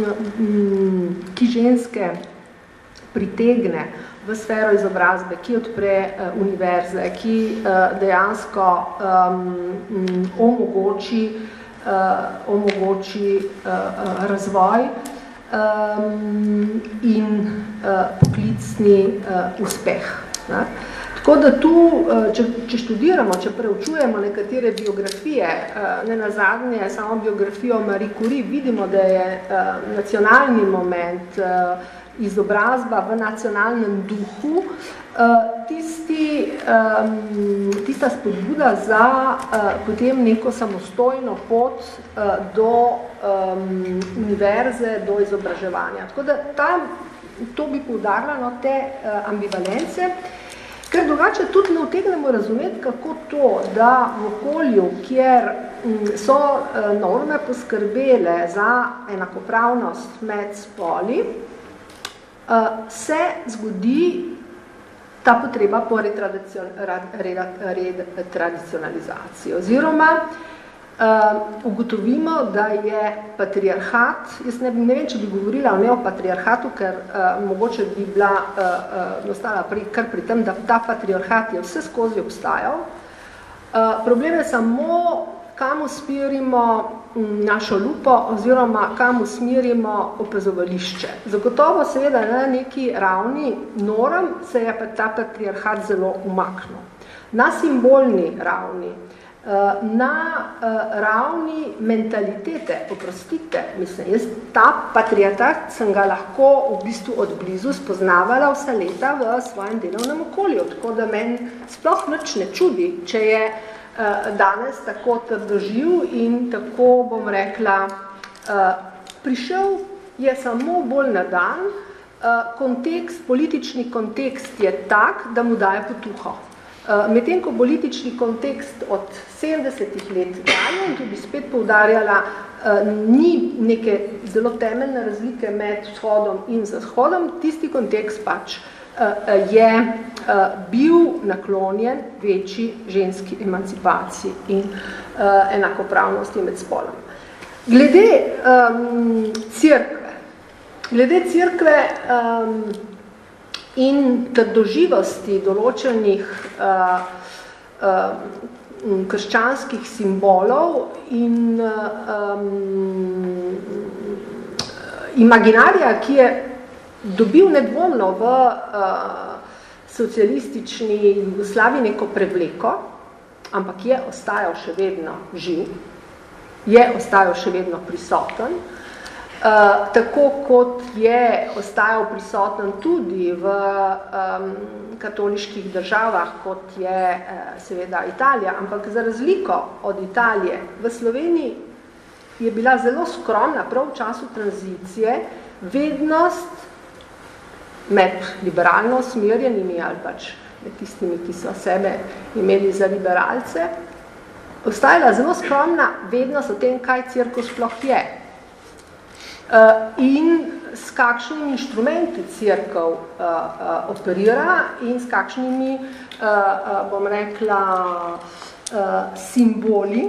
um, ki ženske pritegne v sfero izobrazbe, ki odpre uh, univerze, ki uh, dejansko um, um, omogoči Uh, omogoči uh, uh, razvoj um, in uh, poklicni uh, uspeh. Ne? Tako da tu, uh, če, če študiramo, če preučujemo nekatere biografije, uh, ne nazadnje samo biografijo Marie Curie, vidimo, da je uh, nacionalni moment, uh, izobrazba v nacionalnem duhu, uh, tisti, um, tista spodbuda za uh, potem neko samostojno pot uh, do um, univerze, do izobraževanja. Tako da ta, to bi poudarila no, te uh, ambivalence, ker drugače tudi ne utegnemo razumeti, kako to, da v okolju, kjer um, so uh, norme poskrbele za enakopravnost med spoli, Uh, se zgodi ta potreba po retradicionalizaciji. Oziroma uh, ugotovimo, da je patriarhat, jaz ne, ne vem, če bi govorila o neopatriarhatu, ker uh, mogoče bi bila uh, uh, ostala pri, kar pri tem, da ta patriarhat je vse skozi obstajal. Uh, problem je samo, kam usmerimo našo lupo oziroma kam usmerimo opazovališče. Zagotovo seveda na neki ravni norm se je pa ta patriarhat zelo umaknil. Na simbolni ravni, na ravni mentalitete, oprostite, mislim, jaz ta patriarhat sem ga lahko v bistvu od blizu spoznavala vsa leta v svojem delovnem okolju, tako da meni sploh nič ne čudi, če je danes tako trdoživ in tako, bom rekla, prišel je samo bolj na dan, kontekst, politični kontekst je tak, da mu daje potuho. Medtem ko politični kontekst od sedemdesetih let dalje, in tudi spet poudarjala, ni neke zelo temeljne razlike med vzhodom in zahodom, tisti kontekst pač je bil naklonjen večji ženski emancipaciji in enakopravnosti med spolom. Glede um, cerkve, glede cerkve um, in trdoživosti določenih uh, uh, krščanskih simbolov in um, imaginarija, ki je dobil nedvomno v uh, socialistični Jugoslaviji neko prevleko, ampak je ostajal še vedno živ, je ostajal še vedno prisoten, uh, tako kot je ostajal prisoten tudi v um, katoliških državah, kot je uh, seveda Italija, ampak za razliko od Italije v Sloveniji je bila zelo skromna prav v času tranzicije vednost med liberalno usmerjenimi ali pač med tistimi, ki so sebe imeli za liberalce, ostajala zelo skromna vednost o tem, kaj cerkev sploh je. In s kakšnimi inštrumenti cerkev operira in s kakšnimi, bom rekla, simboli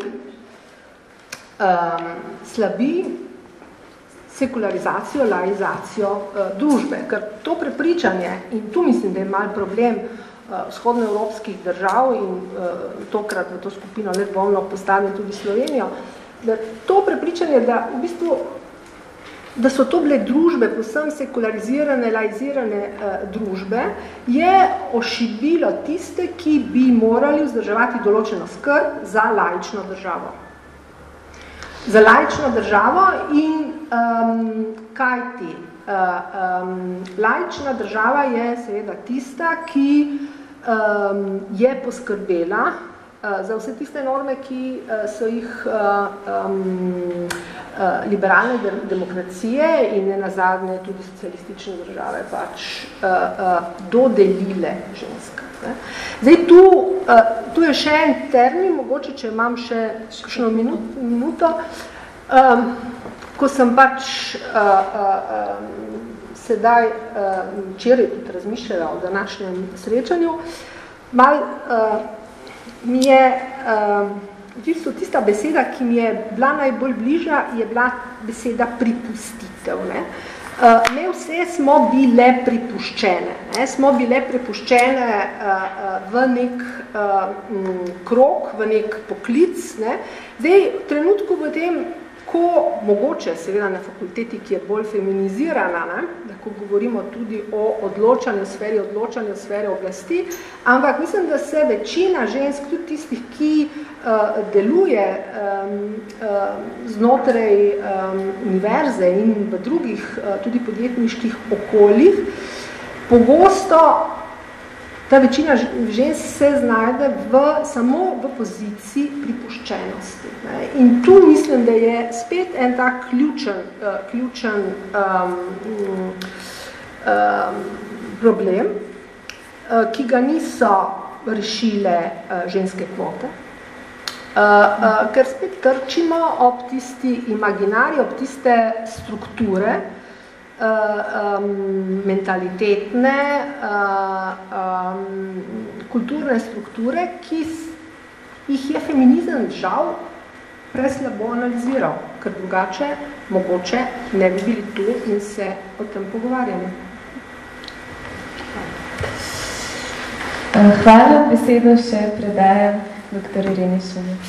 slabi sekularizacijo, laizacijo uh, družbe. Ker to prepričanje, in tu mislim, da je mal problem uh, vzhodnoevropskih držav in uh, tokrat v to skupino nedvomno postavim tudi Slovenijo, da to prepričanje, da v bistvu da so to bile družbe, povsem sekularizirane, laizirane uh, družbe, je ošibilo tiste, ki bi morali vzdrževati določeno skrb za laično državo. Za laično državo in um, kaj ti? Uh, um, laična država je seveda tista, ki um, je poskrbela uh, za vse tiste norme, ki uh, so jih uh, um, uh, liberalne de demokracije in nenazadnje tudi socialistične države pač uh, uh, dodelile ženska. Ne? Zdaj, tu, uh, tu je še en termin, mogoče, če imam še kakšno minut, minuto, um, ko sem pač uh, uh, um, sedaj uh, včeraj tudi razmišljala o današnjem srečanju, mal uh, mi je uh, v bistvu tista beseda, ki mi je bila najbolj bliža, je bila beseda pripustitev. Ne? Uh, ne vse smo bile pripuščene, ne? Smo bile pripuščene uh, uh, v nek uh, m, krog, v nek poklic. Ne? Zdaj, v trenutku v tem, ko mogoče, seveda na fakulteti, ki je bolj feminizirana, ne? Da ko govorimo tudi o odločanju, sferi odločanju, sferi oblasti, ampak mislim, da se večina žensk, tudi tistih, ki uh, deluje um, um, znotraj um, univerze in v drugih uh, tudi podjetniških okoljih, pogosto ta večina žensk se znajde v, samo v poziciji pripuščenosti. Ne? In tu mislim, da je spet en tak ključen, uh, ključen um, um, problem, uh, ki ga niso rešile uh, ženske kvote, uh, uh, ker spet trčimo ob tisti imaginari, ob tiste strukture, Uh, um, mentalitetne, uh, um, kulturne strukture, ki jih je feminizem žal preslabo analiziral, ker drugače mogoče ne bi bili tu in se o tem pogovarjali. Hvala, besedo še predajam doktor Ireni Šumec.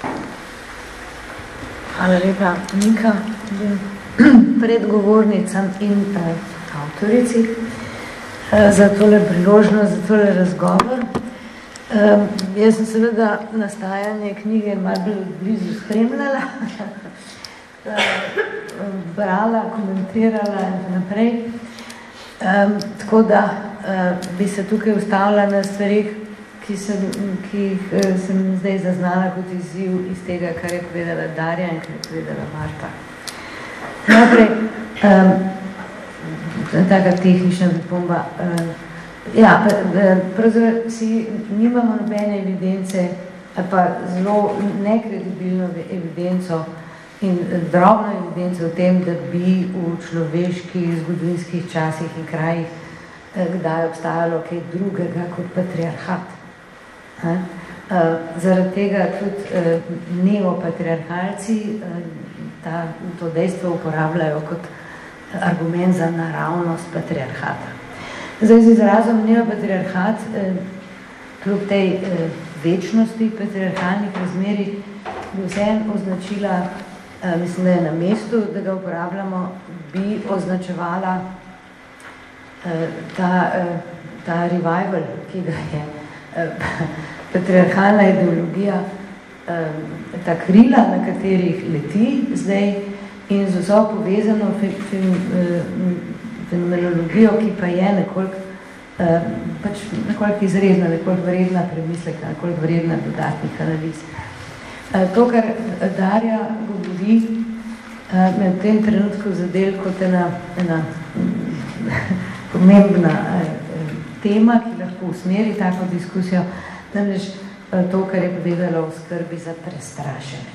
Hvala lepa, Nika, predgovornicam in eh, avtorici eh, za tole priložnost, za tole razgovor. Eh, jaz sem seveda nastajanje knjige malo bolj blizu spremljala, eh, brala, komentirala in naprej. Eh, tako da eh, bi se tukaj ustavila na stvarih, ki sem, ki eh, sem zdaj zaznala kot izziv iz tega, kar je povedala Darja in kar je povedala Marta. Najprej, um, taka tehnična pripomba. Um, ja, pravzaprav si nimamo nobene evidence, ali pa zelo nekredibilno evidenco in drobno evidenco o tem, da bi v človeških zgodovinskih časih in krajih kdaj obstajalo kaj drugega kot patriarhat. Ha? Uh, zaradi tega tudi uh, neopatriarhalci uh, Ta, to dejstvo uporabljajo kot argument za naravnost patriarhata. Zdaj, z izrazom neopatriarhat, eh, kljub tej eh, večnosti patriarhalnih razmerij, bi vseeno označila, eh, mislim, da je na mestu, da ga uporabljamo, bi označevala eh, ta, eh, ta revival, ki ga je eh, patriarhalna ideologija ta krila, na katerih leti zdaj in z vso povezano fenomenologijo, ki pa je nekoliko pač nekoliko izredna, nekoliko vredna premisleka, nekoliko vredna dodatnih analiz. To, kar Darja govori, me v tem trenutku zadel kot ena, ena pomembna tema, ki lahko usmeri tako diskusijo, namreč to, kar je povedala o skrbi za prestrašenje.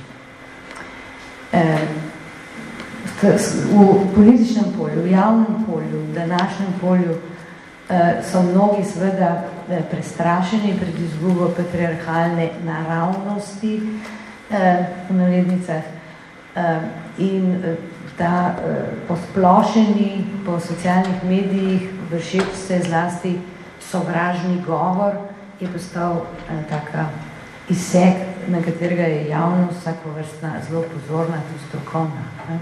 V političnem polju, v javnem polju, v današnjem polju so mnogi seveda prestrašeni pred izgubo patriarhalne naravnosti v navednicah in ta posplošeni po socialnih medijih vršeč se zlasti sovražni govor je postal taka izsek, na katerega je javnost vsakovrstna zelo pozorna, tudi strokovna.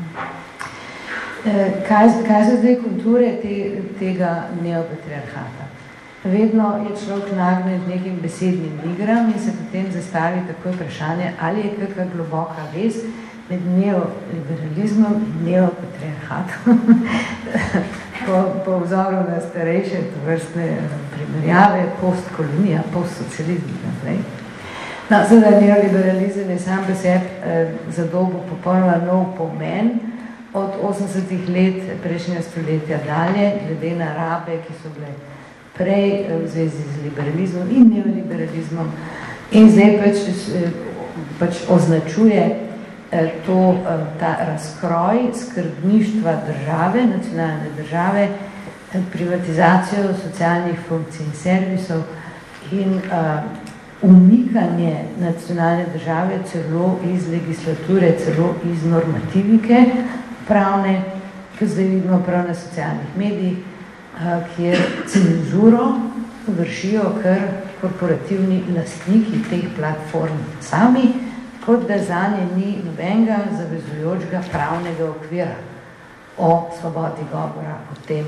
Kaj, kaj so zdaj konture te, tega neopatriarhata? Vedno je človek nagnjen z nekim besednim igram in se potem zastavi tako vprašanje, ali je kakva globoka vez med neoliberalizmom in neopatriarhatom. po, po vzoru na starejše tovrstne primerjave, postkolonija, postsocializm. No, seveda neoliberalizem je sam po sebi eh, zadobil popolnoma nov pomen od osemdesetih let prejšnjega stoletja dalje, glede na rabe, ki so bile prej v zvezi z liberalizmom in neoliberalizmom in zdaj pač, pač označuje eh, to, eh, ta razkroj skrbništva države, nacionalne države, eh, privatizacijo socialnih funkcij in servisov in eh, umikanje nacionalne države celo iz legislature, celo iz normativike pravne, ki zdaj vidimo prav na socialnih medijih, kjer cenzuro vršijo kar korporativni lastniki teh platform sami, kot da zanje ni nobenega zavezujočega pravnega okvira o svobodi govora, o tem.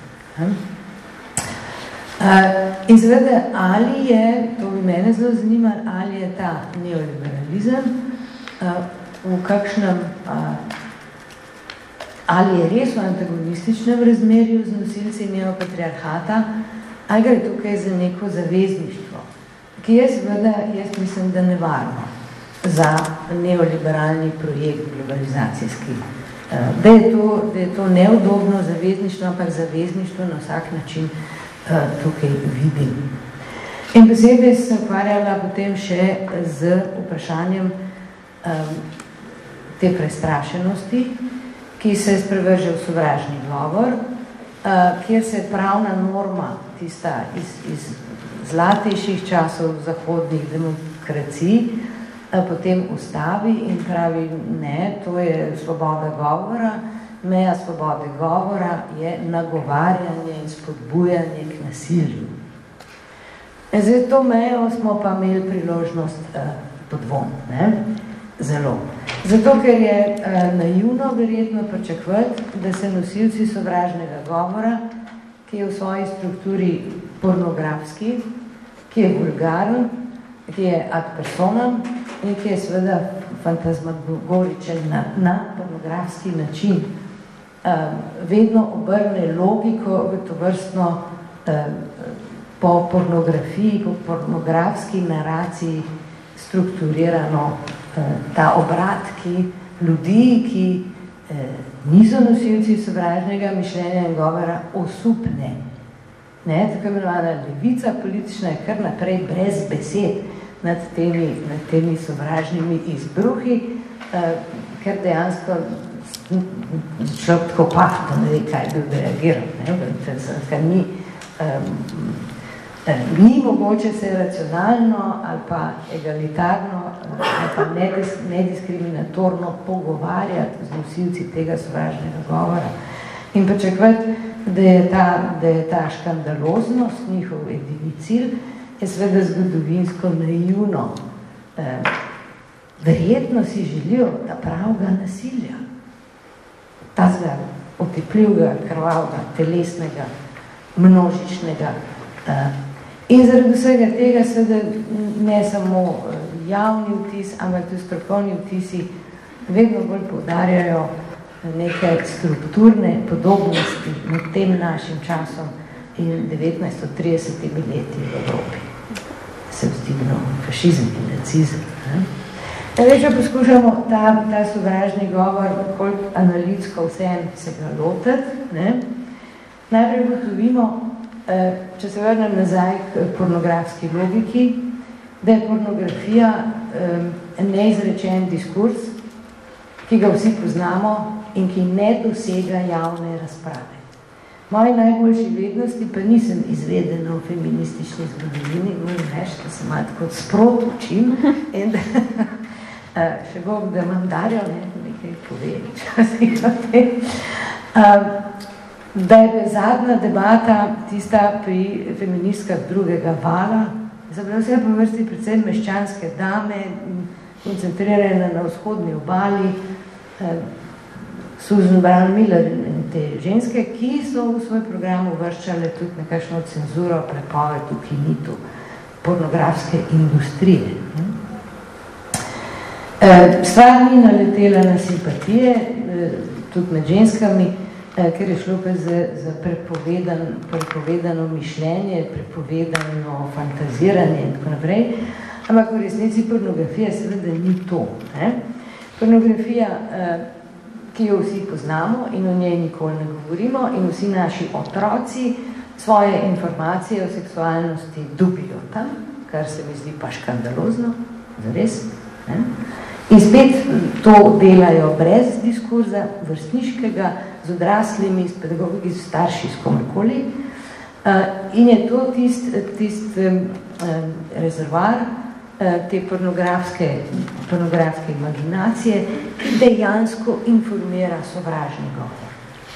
Uh, in seveda, ali je, to bi mene zelo zanimalo, ali je ta neoliberalizem uh, v kakšnem, uh, ali je res v antagonističnem razmerju z nosilci neopatriarhata, ali gre tukaj za neko zavezništvo, ki je seveda, jaz mislim, da nevarno za neoliberalni projekt globalizacijski. Uh, da, je to, da je to neudobno zavezništvo, ampak zavezništvo na vsak način tukaj vidim. In posebej sem ukvarjala potem še z vprašanjem um, te prestrašenosti, ki se sprevrže v sovražni govor, uh, kjer se pravna norma, tista iz, iz zlatejših časov zahodnih demokracij, uh, potem ustavi in pravi, ne, to je svoboda govora, meja svobode govora je nagovarjanje in spodbujanje k nasilju. In zdaj to mejo smo pa imeli priložnost eh, podvom, ne? Zelo. Zato, ker je eh, naivno verjetno pričakovati, da se nosilci sovražnega govora, ki je v svoji strukturi pornografski, ki je vulgaren, ki je ad personam in ki je seveda fantazmagoričen na, na pornografski način, Um, vedno obrne logiko v tovrstno um, po pornografiji, po pornografski naraciji strukturirano um, ta obrat, ki ljudi, ki um, niso nosilci sovražnega mišljenja in govora, osupne. Ne, tako imenovana levica politična je kar naprej brez besed nad temi, nad temi sovražnimi izbruhi, um, ker dejansko človek tako pa, da ne ve, kaj bi reagiral. Ne? Ni, um, ni mogoče se racionalno ali pa egalitarno ali pa nediskriminatorno pogovarjati z nosilci tega sovražnega govora. In pričakovati, da je ta, da je ta škandaloznost, njihov edini cilj, je seveda zgodovinsko naivno. Um, verjetno si želijo ta pravega nasilja. Tazga otipljivega, krvavega, telesnega, množičnega uh, In zaradi vsega tega seveda ne samo javni vtis, ampak tudi strokovni vtisi vedno bolj poudarjajo neke strukturne podobnosti med tem našim časom in devetnajststo tridesetimi leti v Evropi. Se vzdigno fašizem in nacizem. Če poskušamo ta, ta sovražni govor koliko analitsko vsem se ga lotiti, ne? Najprej gotovimo, če se vrnem nazaj k pornografski logiki, da je pornografija neizrečen diskurs, ki ga vsi poznamo in ki ne dosega javne razprave. Moji najboljši vednosti pa nisem izvedena v feministični zgodovini, moram reči, da se malo tako sprot učim in da še Bog, da imam Darjo, ne, nekaj pove, časih o tem. Da je zadnja debata tista pri feministkah drugega vala, zapravo vse po vrsti predvsem meščanske dame, koncentrirane na vzhodni obali, Susan Brown Miller in te ženske, ki so v svoj program uvrščale tudi nekakšno cenzuro, prepoved, ukinitev pornografske industrije. Stvar ni naletela na simpatije, tudi med ženskami, ker je šlo pa za, za prepovedan, prepovedano mišljenje, prepovedano fantaziranje in tako naprej, ampak v resnici pornografija seveda ni to. Ne? Pornografija, ki jo vsi poznamo in o njej nikoli ne govorimo in vsi naši otroci svoje informacije o seksualnosti dobijo tam, kar se mi zdi pa škandalozno, zares. Ne? In spet to delajo brez diskurza, vrstniškega, z odraslimi, s pedagogiki, s starši, s komorkoli. In je to tist, tist rezervar te pornografske, pornografske imaginacije, ki dejansko informira sovražni govor.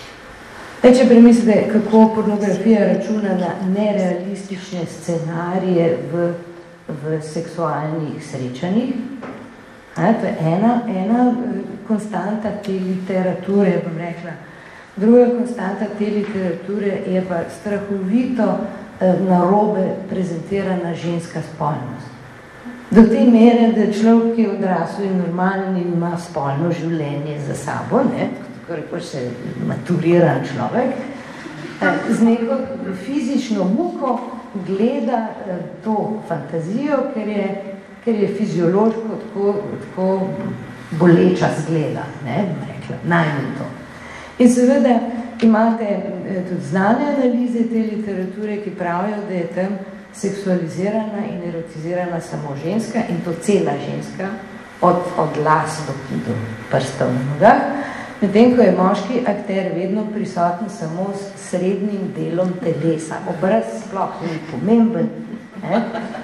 Če premislite, kako pornografija računa na nerealistične scenarije v, v seksualnih srečanjih, a, to je ena, ena konstanta te literature, bom rekla. Druga konstanta te literature je pa strahovito narobe prezentirana ženska spolnost. Do te mere, da človek, ki je odrasel in normalni, ima spolno življenje za sabo, ne, tako rekoč se maturiran človek, z neko fizično muko gleda to fantazijo, ker je, ker je fiziološko tako, tako boleča zgleda, ne, rekla, najmanj to. In seveda imate tudi znane analize te literature, ki pravijo, da je tam seksualizirana in erotizirana samo ženska in to cela ženska, od, od las do, do prstov na nogah, medtem ko je moški akter vedno prisoten samo s srednjim delom telesa. Obraz sploh ni pomemben. Ne?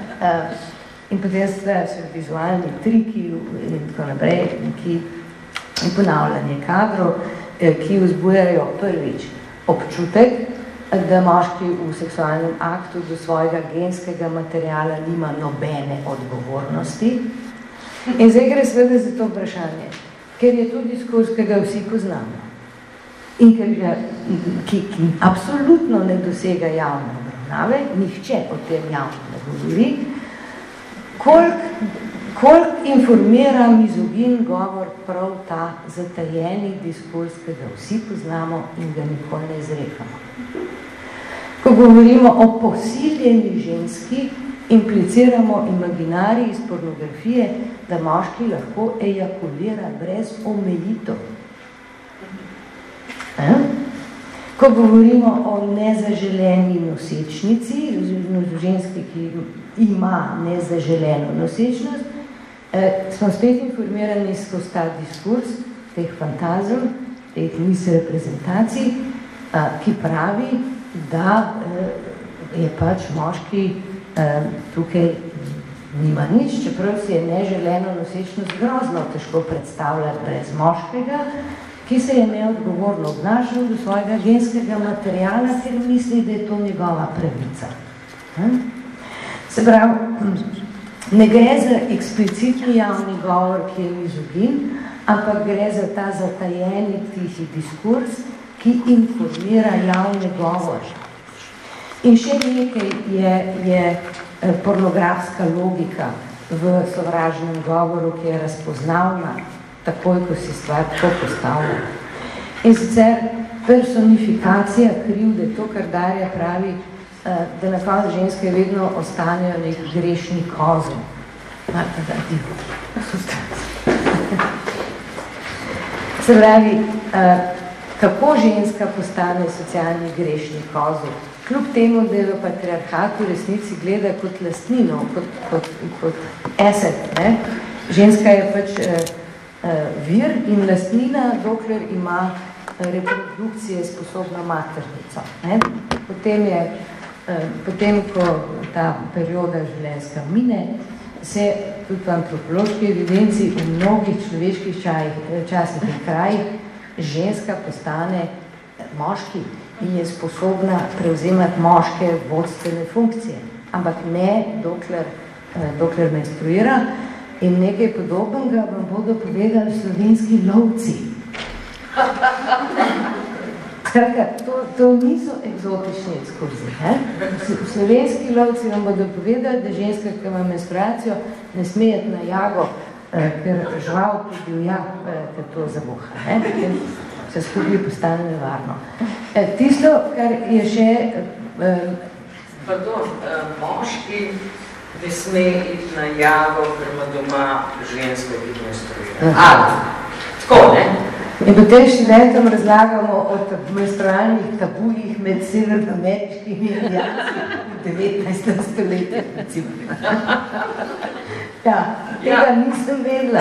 In potem so vizualni triki in tako naprej, ki, in ponavljanje kadrov, ki vzbujajo prvič občutek, da moški v seksualnem aktu do svojega genskega materiala nima nobene odgovornosti. In zdaj gre seveda za to vprašanje, ker je to diskurs, ki ga vsi poznamo in ker ga, ki, ki absolutno ne dosega javne obravnave, nihče o tem javno ne govori, koliko, koliko informira mizogin govor prav ta zatajeni diskurs, ki ga vsi poznamo in ga nikoli ne izrekamo. Ko govorimo o posiljeni ženski, impliciramo imaginarij iz pornografije, da moški lahko ejakulira brez omejitev. Eh? Ko govorimo o nezaželeni nosečnici, ženski, ki ima nezaželeno nosečnost, eh, smo spet informirani skozi ta diskurs, teh fantazm, teh misreprezentacij, eh, ki pravi, da eh, je pač moški eh, tukaj nima nič, čeprav si je neželeno nosečnost grozno težko predstavljati brez moškega, ki se je neodgovorno obnašal do svojega genskega materiala, ker misli, da je to njegova pravica. Hm? Se pravi, ne gre za eksplicitni javni govor, ki je mizogin, ampak gre za ta zatajeni tihi diskurs, ki informira javni govor. In še nekaj je, je pornografska logika v sovražnem govoru, ki je razpoznavna, takoj, ko si stvar tako postavlja. In sicer personifikacija krivde, to, kar Darja pravi, da na koncu ženske vedno ostanejo nek grešni kozel. Marta, da, divo. Se pravi, kako ženska postane socialni grešni kozel? Kljub temu, da je v patriarhatu resnici gleda kot lastnino, kot, kot, kot asset, ne? Ženska je pač eh, eh, vir in lastnina, dokler ima reprodukcije sposobno maternico. Ne? Potem, je, eh, potem, ko ta perioda življenjska mine, se tudi v antropološki evidenci v mnogih človeških časih in krajih ženska postane moški in je sposobna prevzemati moške vodstvene funkcije, ampak ne dokler, dokler menstruira. In nekaj podobnega vam bodo povedali slovenski lovci. Skratka, to, to niso egzotični ekskurzi. Slovenski lovci vam bodo povedali, da ženska, ki ima menstruacijo, ne smejeti na jago, ker žval podivja, ker to zabuha. Ne? Se skupaj postane nevarno. Tisto, kar je še... Pardon, moški ne sme iti na jago, ker ima doma žensko, ki menstruira. Ali, tako, ne? In potem študentom razlagamo o menstrualnih tabujih med severnoameriškimi indijanci v devetnajstem stoletju, recimo. Ja, tega nisem vedela.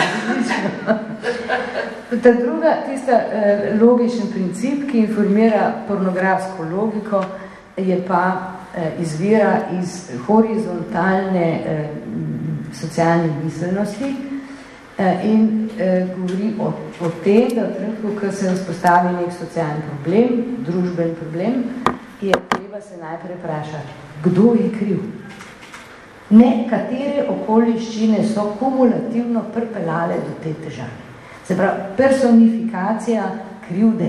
Ta druga, tista eh, logičen princip, ki informira pornografsko logiko, je pa eh, izvira iz horizontalne eh, socialne miselnosti eh, in eh, govori o, o tem, da v trenutku, ko se vzpostavi nek socialni problem, družben problem, je treba se najprej vprašati, kdo je kriv? Ne, katere okoliščine so kumulativno pripeljale do te težave. Se pravi, personifikacija krivde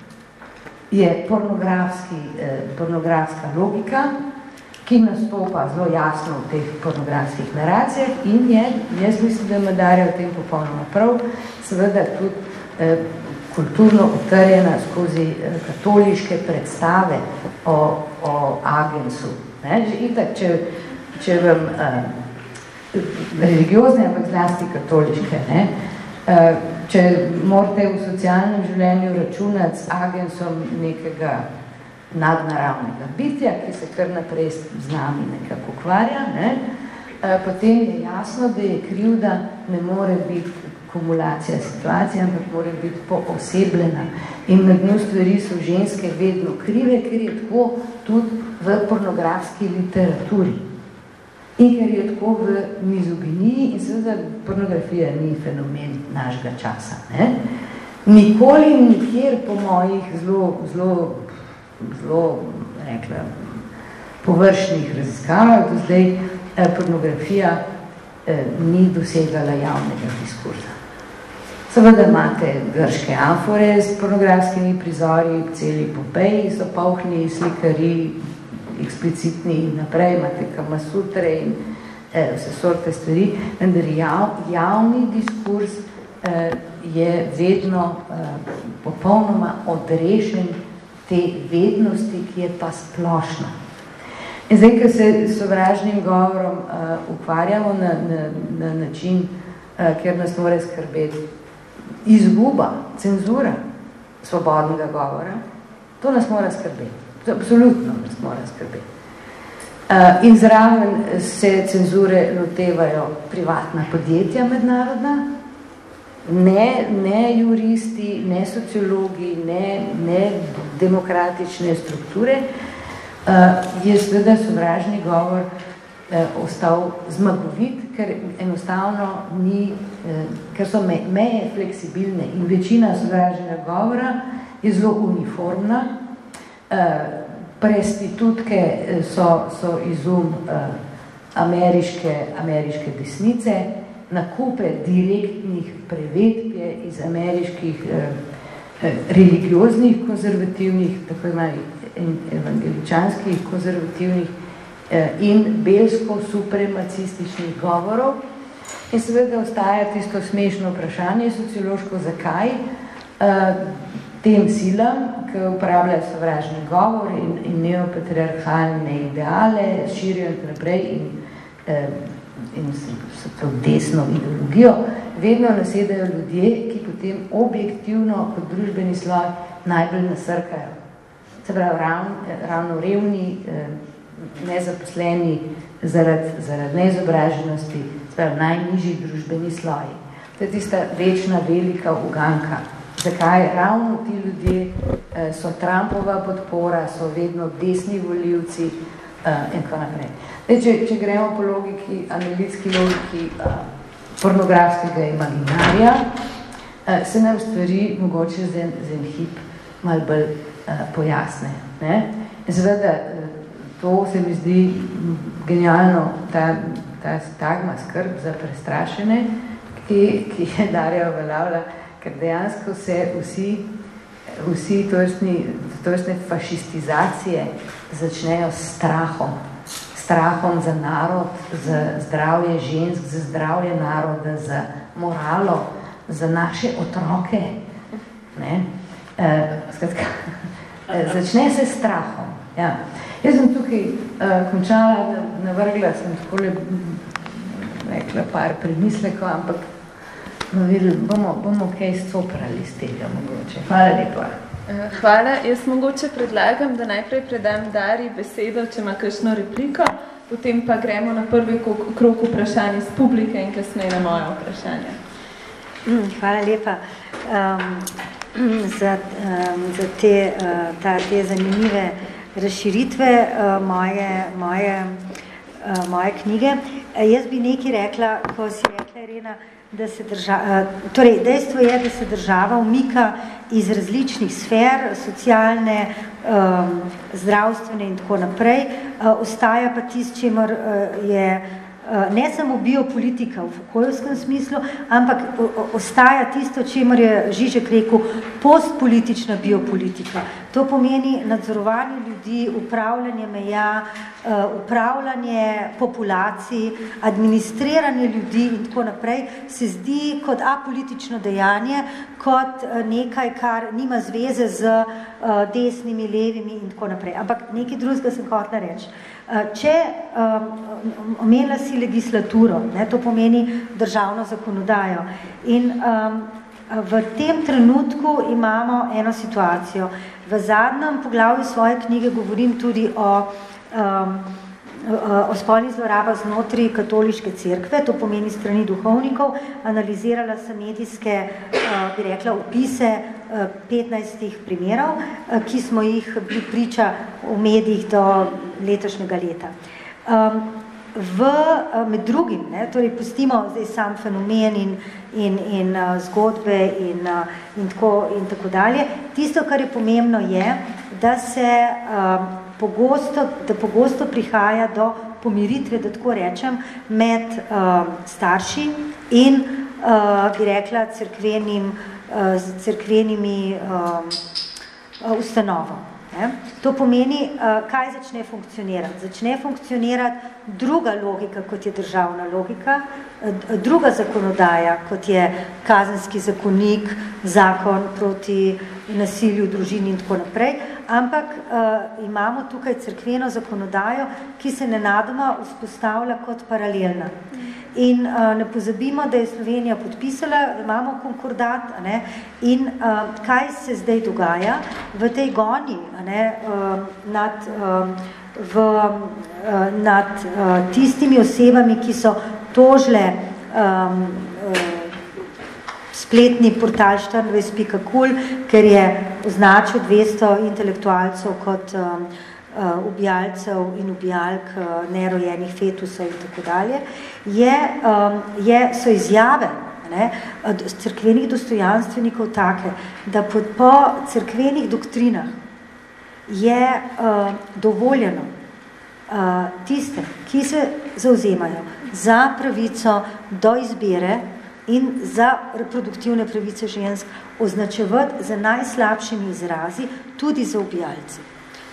je pornografski, eh, pornografska logika, ki nastopa zelo jasno v teh pornografskih naracijah in je, jaz mislim, da ima Darja v tem popolnoma prav, seveda tudi eh, kulturno utrjena skozi eh, katoliške predstave o, o agensu. Ne? Že itak, če če vam uh, religiozne, ampak zlasti katoliške, ne, uh, če morate v socialnem življenju računati s agensom nekega nadnaravnega bitja, ki se kar naprej z nami nekako ukvarja, ne, uh, potem je jasno, da je krivda ne more biti kumulacija situacije, ampak mora biti poosebljena. In na dnu stvari so ženske vedno krive, ker je tako tudi v pornografski literaturi. In ker je tako v mizoginiji in seveda pornografija ni fenomen našega časa. Ne? Nikoli in nikjer po mojih zelo, zelo, zelo rekla, površnih raziskavah do zdaj eh, pornografija eh, ni dosegala javnega diskurza. Seveda imate grške amfore s pornografskimi prizori, celi Popeji so polhni, slikari, eksplicitni in naprej, imate kamasutre in eh, vse sorte stvari, vendar jav, javni diskurs eh, je vedno eh, popolnoma odrešen te vednosti, ki je pa splošna. In zdaj, ko se sovražnim govorom eh, ukvarjamo na, na, na način, eh, kjer nas mora skrbeti izguba, cenzura svobodnega govora, to nas mora skrbeti. Absolutno nas mora skrbeti. Uh, in zraven se cenzure lotevajo privatna podjetja mednarodna, ne, ne juristi, ne sociologi, ne, ne demokratične strukture. Uh, je seveda sovražni govor uh, ostal zmagovit, ker enostavno ni, uh, ker so me, meje fleksibilne in večina sovražnega govora je zelo uniformna. Prestitutke so, so izum uh, ameriške, ameriške desnice, nakupe direktnih prevedb iz ameriških uh, religioznih, konzervativnih, tako imali evangeličanskih, konzervativnih in belsko-supremacističnih govorov. In seveda ostaja tisto smešno vprašanje sociološko, zakaj tem silam, ki uporabljajo sovražni govor in, in neopatriarhalne ideale, širijo in naprej in, in so to desno ideologijo, vedno nasedajo ljudje, ki potem objektivno kot družbeni sloj najbolj nasrkajo. Se pravi, ravno, ravno revni, nezaposleni zaradi, zaradi neizobraženosti, se pravi, najnižji družbeni sloji. To je tista večna, velika uganka. Zakaj ravno ti ljudje so Trumpova podpora, so vedno desni volivci in tako naprej. Zdaj, če, če gremo po logiki, analitski logiki pornografskega imaginarija, se nam stvari mogoče za en, za en hip malo bolj pojasne. Ne? In seveda, to se mi zdi genialno, ta, ta stagma skrb za prestrašene, ki, ki je Darja uveljavila, ker dejansko se vsi, vsi tovrstni, tovrstne fašistizacije začnejo s strahom. Strahom za narod, za zdravje žensk, za zdravje naroda, za moralo, za naše otroke. Ne? E, skratka, začne se s strahom. Ja. Jaz sem tukaj uh, končala, navrgla sem takole rekla par premislekov, ampak no, videli, bomo, bomo kaj soprali iz tega mogoče. Hvala lepa. Hvala. Jaz mogoče predlagam, da najprej predam Dari besedo, če ima kakšno repliko, potem pa gremo na prvi krog vprašanj iz publike in kasneje na moje vprašanje. Hvala lepa um, za, um, za te, uh, ta, te zanimive razširitve uh, moje, moje, uh, moje knjige. Uh, jaz bi nekaj rekla, ko si rekla, Irena, da se drža, uh, torej, dejstvo je, da se država umika iz različnih sfer, socialne, um, zdravstvene in tako naprej. Uh, ostaja pa tisto, čemer uh, je uh, ne samo biopolitika v Foucaultovskem smislu, ampak o, o, ostaja tisto, čemer je Žižek rekel, postpolitična biopolitika. To pomeni nadzorovanje ljudi, upravljanje meja, uh, upravljanje populacij, administriranje ljudi in tako naprej, se zdi kot apolitično dejanje, kot uh, nekaj, kar nima zveze z uh, desnimi, levimi in tako naprej. Ampak nekaj drugega sem hotela reči. Če um, omenila si legislaturo, ne, to pomeni državno zakonodajo. In um, v tem trenutku imamo eno situacijo. V zadnjem poglavju svoje knjige govorim tudi o, um, o spolnih zlorabah znotraj katoliške cerkve, to pomeni strani duhovnikov. Analizirala sem medijske, uh, bi rekla, opise uh, petnajstih primerov, uh, ki smo jih bili priča v medijih do letošnjega leta. Um, v, uh, med drugim, ne, torej pustimo zdaj sam fenomen in, in, in uh, zgodbe in, uh, in, tako, in tako dalje. Tisto, kar je pomembno, je, da se uh, pogosto, da pogosto prihaja do pomiritve, da tako rečem, med uh, starši in, uh, bi rekla, cerkvenim, uh, cerkvenimi uh, ustanovom. Ne? To pomeni, uh, kaj začne funkcionirati. Začne funkcionirati druga logika, kot je državna logika, uh, druga zakonodaja, kot je kazenski zakonik, zakon proti nasilju v družini in tako naprej, ampak uh, imamo tukaj cerkveno zakonodajo, ki se nenadoma vzpostavlja kot paralelna. In uh, ne pozabimo, da je Slovenija podpisala, imamo konkordat, a ne, in uh, kaj se zdaj dogaja v tej gonji, a ne, uh, nad, uh, v, uh, nad uh, tistimi osebami, ki so tožile um, uh, spletni portal štiriindvajset pika kul, ker je označil dvesto intelektualcev kot um, uh, ubijalcev in ubijalk uh, nerojenih fetusov in tako dalje, je, um, je, so izjave ne, cerkvenih dostojanstvenikov take, da po, po cerkvenih doktrinah je uh, dovoljeno uh, tiste, ki se zauzemajo za pravico do izbire in za reproduktivne pravice žensk označevati za najslabšimi izrazi tudi za ubijalce.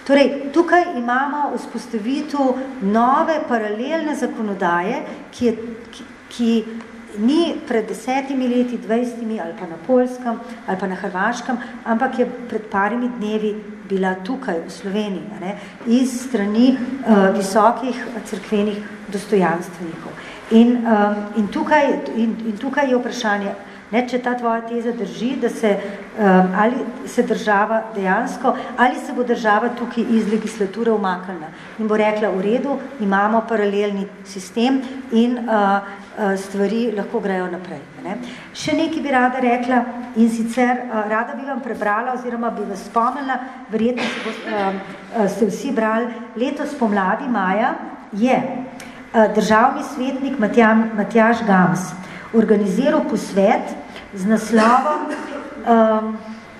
Torej, tukaj imamo vzpostavitev nove paralelne zakonodaje, ki, je, ki, ki ni pred desetimi leti, dvajsetimi ali pa na Poljskem ali pa na Hrvaškem, ampak je pred parimi dnevi bila tukaj v Sloveniji, ne, iz strani uh, visokih cerkvenih dostojanstvenikov. In, um, in, tukaj, in, in tukaj je vprašanje, ne, če ta tvoja teza drži, da se, um, ali se država dejansko, ali se bo država tukaj iz legislature umaknila in bo rekla, v redu, imamo paralelni sistem in uh, uh, stvari lahko grejo naprej. Ne. Še nekaj bi rada rekla in sicer uh, rada bi vam prebrala oziroma bi vas spomnila, verjetno se bo, uh, uh, ste vsi brali, letos pomladi maja je uh, državni svetnik Matjan, Matjaž Gams organiziral posvet z naslovom, um,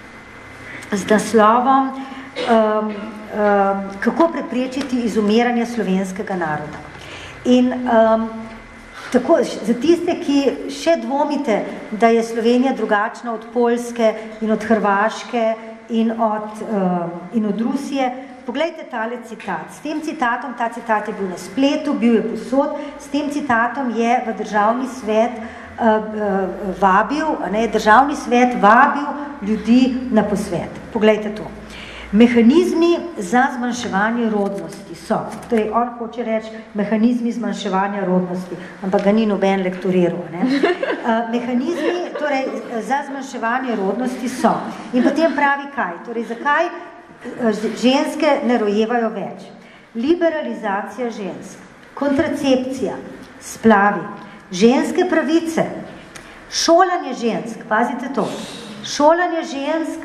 z naslovom um, um, kako preprečiti izumiranje slovenskega naroda. In um, tako, za tiste, ki še dvomite, da je Slovenija drugačna od Poljske in od Hrvaške in od, um, in od Rusije, poglejte tale citat. S tem citatom, ta citat je bil na spletu, bil je posod, s tem citatom je v državni svet uh, uh, vabil, ne, državni svet vabil ljudi na posvet. Poglejte to. Mehanizmi za zmanjševanje rodnosti so, torej on hoče reči mehanizmi zmanjševanja rodnosti, ampak ga ni noben lektoriral. Ne? Uh, mehanizmi torej, za zmanjševanje rodnosti so. In potem pravi kaj? Torej, zakaj ženske ne rojevajo več? Liberalizacija žensk, kontracepcija, splavi, ženske pravice, šolanje žensk, pazite to, šolanje žensk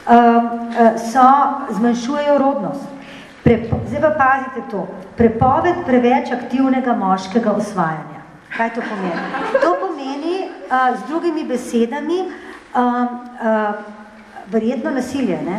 so, zmanjšujejo rodnost. Prepo, zdaj pa pazite to, prepoved preveč aktivnega moškega osvajanja. Kaj to pomeni? To pomeni, uh, z drugimi besedami, uh, uh, verjetno nasilje, ne?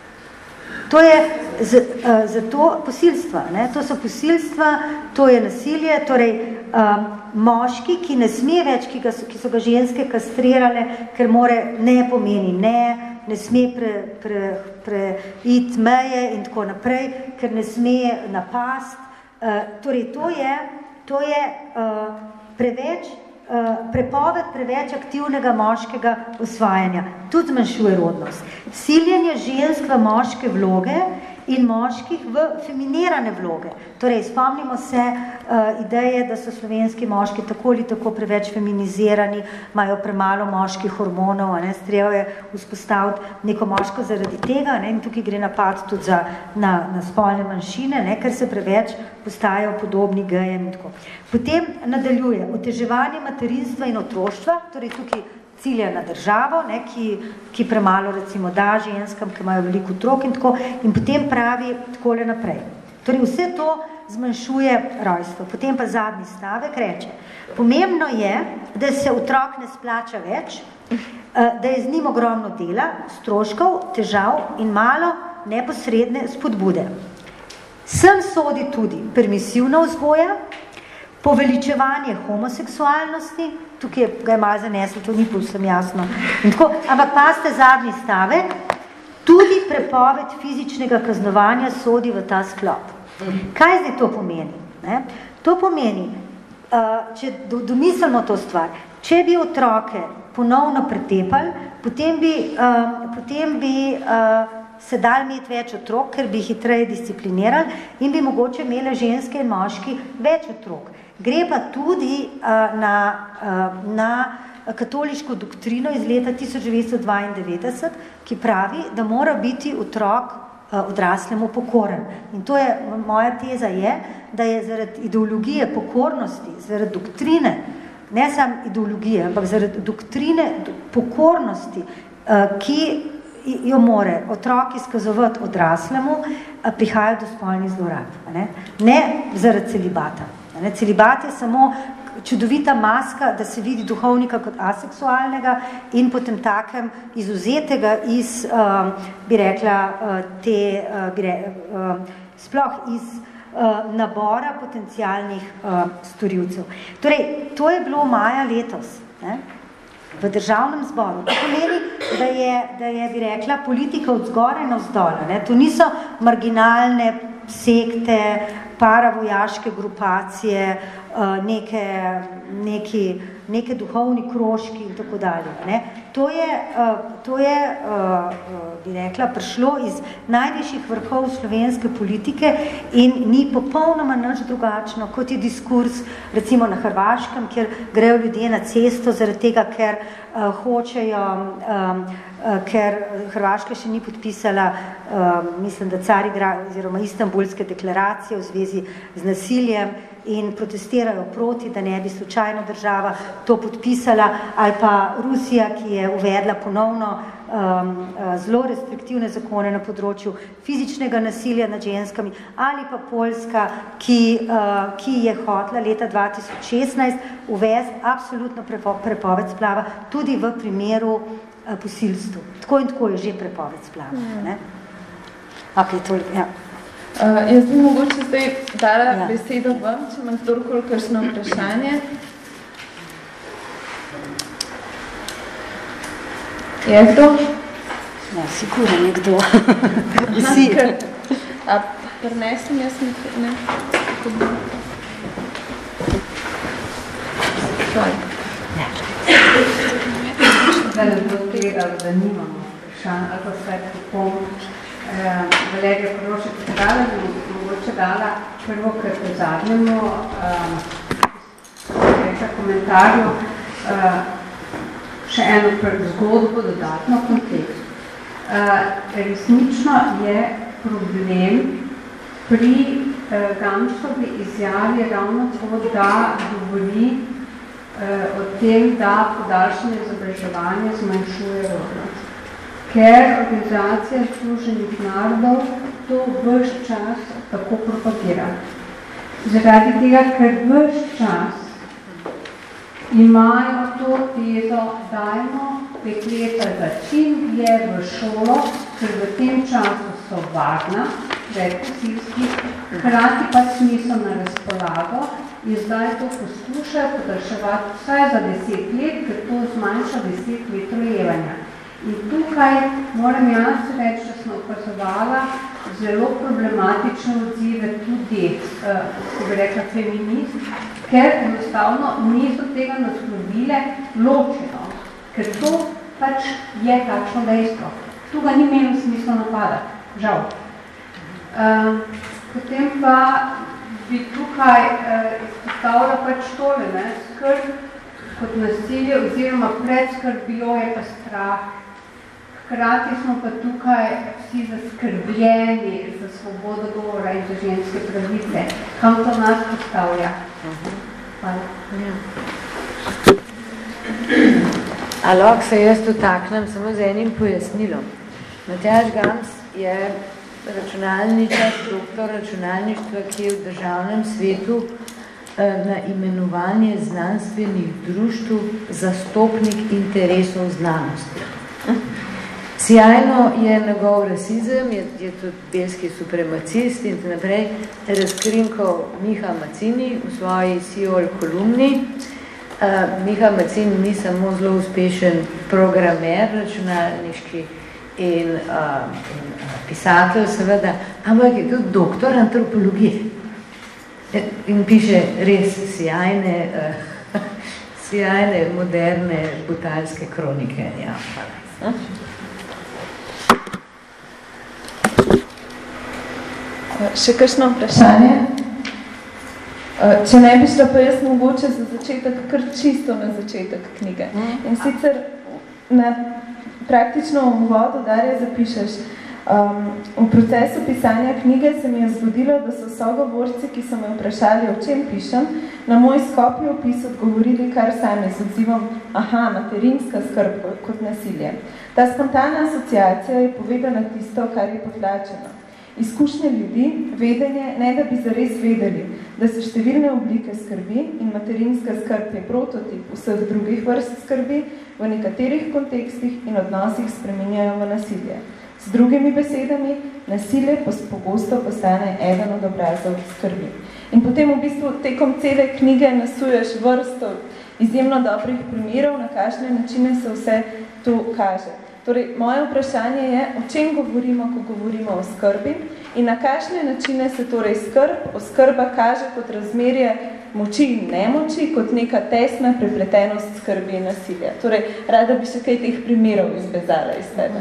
To je z, uh, zato posilstva, ne? To so posilstva, to je nasilje, torej um, moški, ki ne sme več, ki, ga, ki so ga ženske kastrirale, ker more ne pomeni ne, ne sme pre, pre, pre iti meje in tako naprej, ker ne sme napast. Uh, torej, to je, to je uh, preveč, uh, prepoved preveč aktivnega moškega osvajanja. Tudi zmanjšuje rodnost. Siljenje žensk v moške vloge in moških v feminirane vloge. Torej, spomnimo se uh, ideje, da so slovenski moški tako ali tako preveč feminizirani, imajo premalo moških hormonov, ne, treba je vzpostaviti neko moško zaradi tega, ne, in tukaj gre napad tudi za, na, na spolne manjšine, ne, ker se preveč postajajo podobni gejem in tako. Potem nadaljuje oteževanje materinstva in otroštva, torej tukaj cilja na državo, ne, ki, ki premalo recimo da ženskam, ki imajo veliko otrok in tako, in potem pravi takole naprej. Torej vse to zmanjšuje rojstvo. Potem pa zadnji stavek reče, pomembno je, da se otrok ne splača več, da je z njim ogromno dela, stroškov, težav in malo neposredne spodbude. Sem sodi tudi permisivna vzgoja, poveličevanje homoseksualnosti, tukaj ga je malo zaneslo, to ni povsem jasno. In tako, ampak paste zadnji stavek, tudi prepoved fizičnega kaznovanja sodi v ta sklop. Kaj zdaj to pomeni? Ne? To pomeni, uh, če do, domislimo to stvar, če bi otroke ponovno pretepali, potem bi, uh, potem bi uh, se dal imeti več otrok, ker bi hitreje disciplinirali in bi mogoče imele ženske in moški več otrok. Gre pa tudi uh, na, uh, na katoliško doktrino iz leta tisoč devetsto dvaindevetdeset, ki pravi, da mora biti otrok uh, odraslemu pokoren. In to je, moja teza je, da je zaradi ideologije pokornosti, zaradi doktrine, ne samo ideologije, ampak zaradi doktrine pokornosti, uh, ki jo more otrok izkazovati odraslemu, uh, prihaja do spolnih zlorab. Ne, ne zaradi celibata. Ne, celibat je samo čudovita maska, da se vidi duhovnika kot aseksualnega in potem takem izuzetega iz, uh, bi rekla, uh, te, uh, bi re, uh, sploh iz uh, nabora potencialnih uh, storilcev. Torej, to je bilo maja letos. Ne? v državnem zboru. To pomeni, da je, da je, bi rekla, politika od zgoraj na vzdolj. Ne? To niso marginalne sekte, paravojaške grupacije, neke, neki, neke duhovni krožki in tako dalje. Ne? To je, to je, bi rekla, prišlo iz najvišjih vrhov slovenske politike in ni popolnoma nič drugačno, kot je diskurs, recimo na Hrvaškem, kjer grejo ljudje na cesto zaradi tega, ker uh, hočejo, um, uh, ker Hrvaška še ni podpisala, um, mislim, da Carigrad oziroma Istanbulske deklaracije v zvezi z nasiljem in protestirajo proti, da ne bi slučajno država to podpisala, ali pa Rusija, ki je uvedla ponovno um, zelo restriktivne zakone na področju fizičnega nasilja nad ženskami, ali pa Poljska, ki, uh, ki je hotela leta dva tisoč šestnajst uvesti absolutno prepo, prepoved splava tudi v primeru uh, posilstvu. Tako in tako je že prepoved splava. Mm. Ne? Okay, toliko, ja. Uh, jaz bi mogoče zdaj dala ja. besedo vam, če ima kdorkoli kakšno vprašanje. Je kdo? Ja, sigurno nekdo. Aha, ker, a prinesem jaz nekaj, ne? Ja. Da ne bo tega, da nimamo vprašanj, ali pa vse popolno. Valerija Korošek predala, bi mogoče dala prvo, ker po zadnjemu um, komentarju uh, še eno zgodbo, dodatno kontekst. Uh, resnično je problem pri uh, Gamšovi izjavi ravno to, da govori uh, o tem, da podaljšanje izobraževanja zmanjšuje rodnost. Ker organizacija Združenih narodov to ves čas tako propagira. Zaradi tega, ker ves čas imajo to tezo, dajmo dekleta za čim je v šolo, ker v tem času so varna, pred posilski, hkrati pa niso na razpolago in zdaj to poskušajo podaljševati vsaj za deset let, ker to zmanjša deset let rojevanja. In tukaj moram jaz reči, da sem opazovala zelo problematične odzive tudi, uh, ko bi rekla, feminist, ker enostavno niso tega naslovile ločeno, ker to pač je takšno dejstvo. Tukaj ni imelo smisla napadati, žal. Uh, potem pa bi tukaj uh, izpostavila pač tole, ne, skrb kot nasilje oziroma pred skrbjo je pa strah. Hkrati smo pa tukaj vsi zaskrbljeni za svobodo govora in za ženske pravice. Kam to nas postavlja? Hvala. A lahko se jaz dotaknem samo z enim pojasnilom. Matjaž Gams je računalničar, doktor računalništva, ki je v državnem svetu na imenovanje znanstvenih društv zastopnik interesov znanosti. Sjajno je njegov rasizem, je, je tudi belski supremacist in naprej razkrinkal Miha Mazzini v svoji Siol kolumni. Uh, Miha Mazzini ni samo zelo uspešen programer računalniški in, uh, in uh, pisatelj seveda, ampak je tudi doktor antropologije. In piše res sjajne, uh, sjajne, moderne, butalske kronike. Ja, hvala. Še kakšno vprašanje? Če ne bi šla pa jaz mogoče za začetek, kar čisto na začetek knjige. In sicer na praktično v uvodu, Darja, zapišeš, um, v procesu pisanja knjige se mi je zgodilo, da so sogovorci, ki so me vprašali, o čem pišem, na moj skopni opis odgovorili kar sami z odzivom, aha, materinska skrb kot nasilje. Ta spontana asociacija je povedala tisto, kar je potlačeno. Izkušnje ljudi, vedenje, ne da bi zares vedeli, da se številne oblike skrbi in materinska skrb je prototip vseh drugih vrst skrbi, v nekaterih kontekstih in odnosih spreminjajo v nasilje. Z drugimi besedami, nasilje pogosto postane eden od obrazov skrbi. In potem v bistvu tekom cele knjige nasuješ vrsto izjemno dobrih primerov, na kakšne načine se vse to kaže. Torej, moje vprašanje je, o čem govorimo, ko govorimo o skrbi in na kakšne načine se torej skrb, oskrba kaže kot razmerje moči in nemoči, kot neka tesna prepletenost skrbi in nasilja. Torej, rada bi še kaj teh primerov izbezala iz tebe.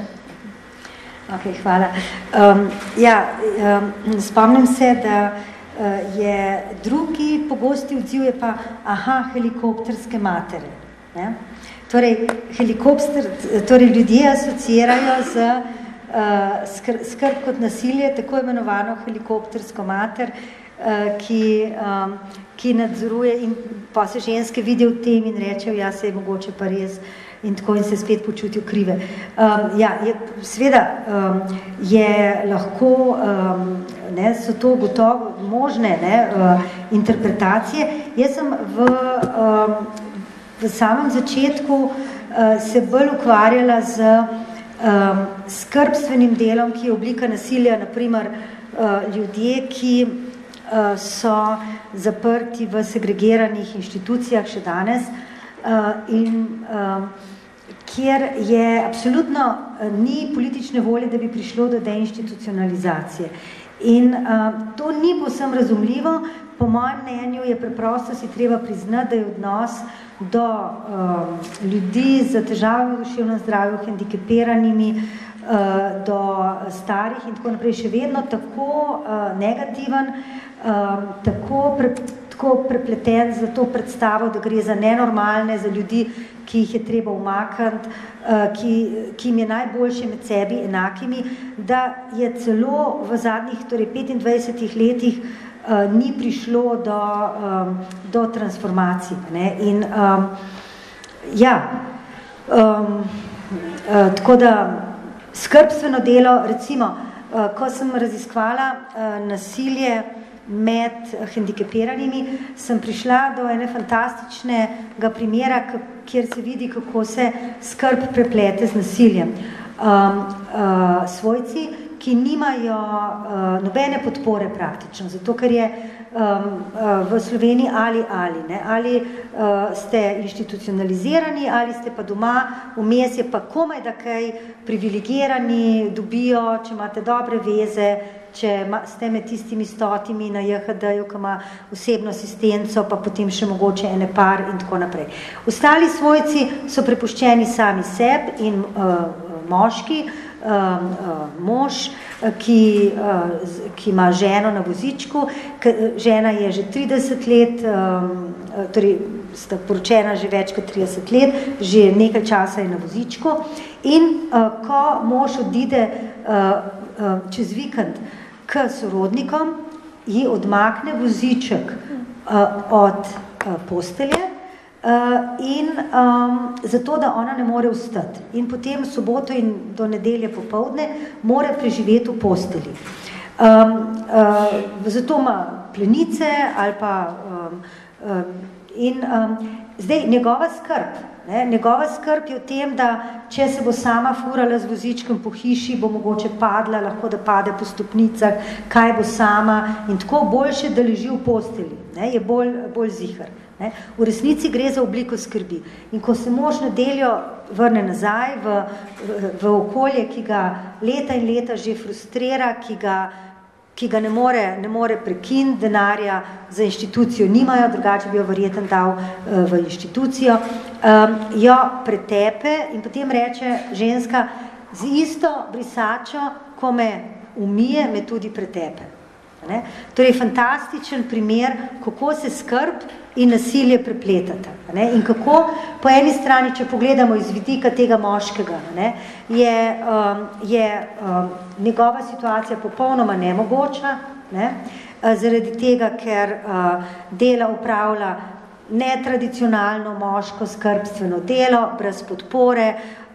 Ok, hvala. Um, ja, um, spomnim se, da uh, je drugi pogosti odziv je pa, aha, helikopterske matere. Ne? Torej, helikopter, torej ljudje asociirajo z uh, skrb, skrb kot nasilje, tako imenovano helikoptersko mater, uh, ki, um, ki nadzoruje in pa se ženske vidijo v tem in rečejo, ja, se je mogoče pa res in tako in se spet počutijo krive. Um, ja, je, seveda um, je lahko, um, ne, so to gotovo možne ne, uh, interpretacije. Jaz sem v um, v samem začetku uh, se bolj ukvarjala z um, skrbstvenim delom, ki je oblika nasilja, naprimer uh, ljudje, ki uh, so zaprti v segregiranih inštitucijah še danes uh, in uh, kjer je absolutno uh, ni politične volje, da bi prišlo do deinstitucionalizacije. In uh, to ni povsem razumljivo, po mojem mnenju je preprosto si treba priznati, da je odnos do um, ljudi z težavami v duševnem zdravju, hendikepiranimi, uh, do starih in tako naprej še vedno tako uh, negativen, um, tako, pre, tako prepleten za to predstavo, da gre za nenormalne, za ljudi, ki jih je treba umakniti, uh, ki, ki jim je najboljše med sebi enakimi, da je celo v zadnjih torej petindvajsetih letih Uh, ni prišlo do, um, do transformacije. Ne? In um, ja, um, uh, tako da skrbstveno delo, recimo, uh, ko sem raziskvala uh, nasilje med hendikepiranimi, sem prišla do ene fantastičnega primera, kjer se vidi, kako se skrb preplete z nasiljem. Um, uh, svojci, ki nimajo uh, nobene podpore praktično, zato ker je um, uh, v Sloveniji ali ali, ne? Ali uh, ste institucionalizirani, ali ste pa doma, vmes je pa komaj da kaj privilegirani, dobijo, če imate dobre veze, če ste med tistimi stotimi na J H D-ju, ki ima osebno asistenco, pa potem še mogoče ene par in tako naprej. Ostali svojci so prepuščeni sami sebi in uh, moški, Um, uh, mož, ki, uh, ki ima ženo na vozičku, k, žena je že trideset let, um, torej sta poročena že več kot trideset let, že nekaj časa je na vozičku in uh, ko mož odide uh, uh, čez vikend k sorodnikom, ji odmakne voziček uh, od uh, postelje, Uh, in um, zato, da ona ne more vstati. In potem soboto in do nedelje popoldne mora preživeti v posteli. Um, uh, zato ima plenice ali pa um, um, in um, zdaj njegova skrb, ne, njegova skrb je v tem, da če se bo sama furala z vozičkom po hiši, bo mogoče padla, lahko da pade po stopnicah, kaj bo sama in tako boljše, da leži v posteli, ne, je bolj, bolj zihar. Ne? V resnici gre za obliko skrbi. In ko se mož nedeljo vrne nazaj v, v, v okolje, ki ga leta in leta že frustrira, ki ga, ki ga ne more, ne more prekiniti, denarja za inštitucijo nimajo, drugače bi jo verjetno dal uh, v inštitucijo, um, jo pretepe in potem reče ženska, z isto brisačo, ko me umije, me tudi pretepe. Ne? Torej, fantastičen primer, kako se skrb in nasilje prepletata. Ne? In kako, po eni strani, če pogledamo iz vidika tega moškega, ne, je, um, je um, njegova situacija popolnoma nemogoča, ne, zaradi tega, ker uh, dela upravlja netradicionalno moško skrbstveno delo, brez podpore,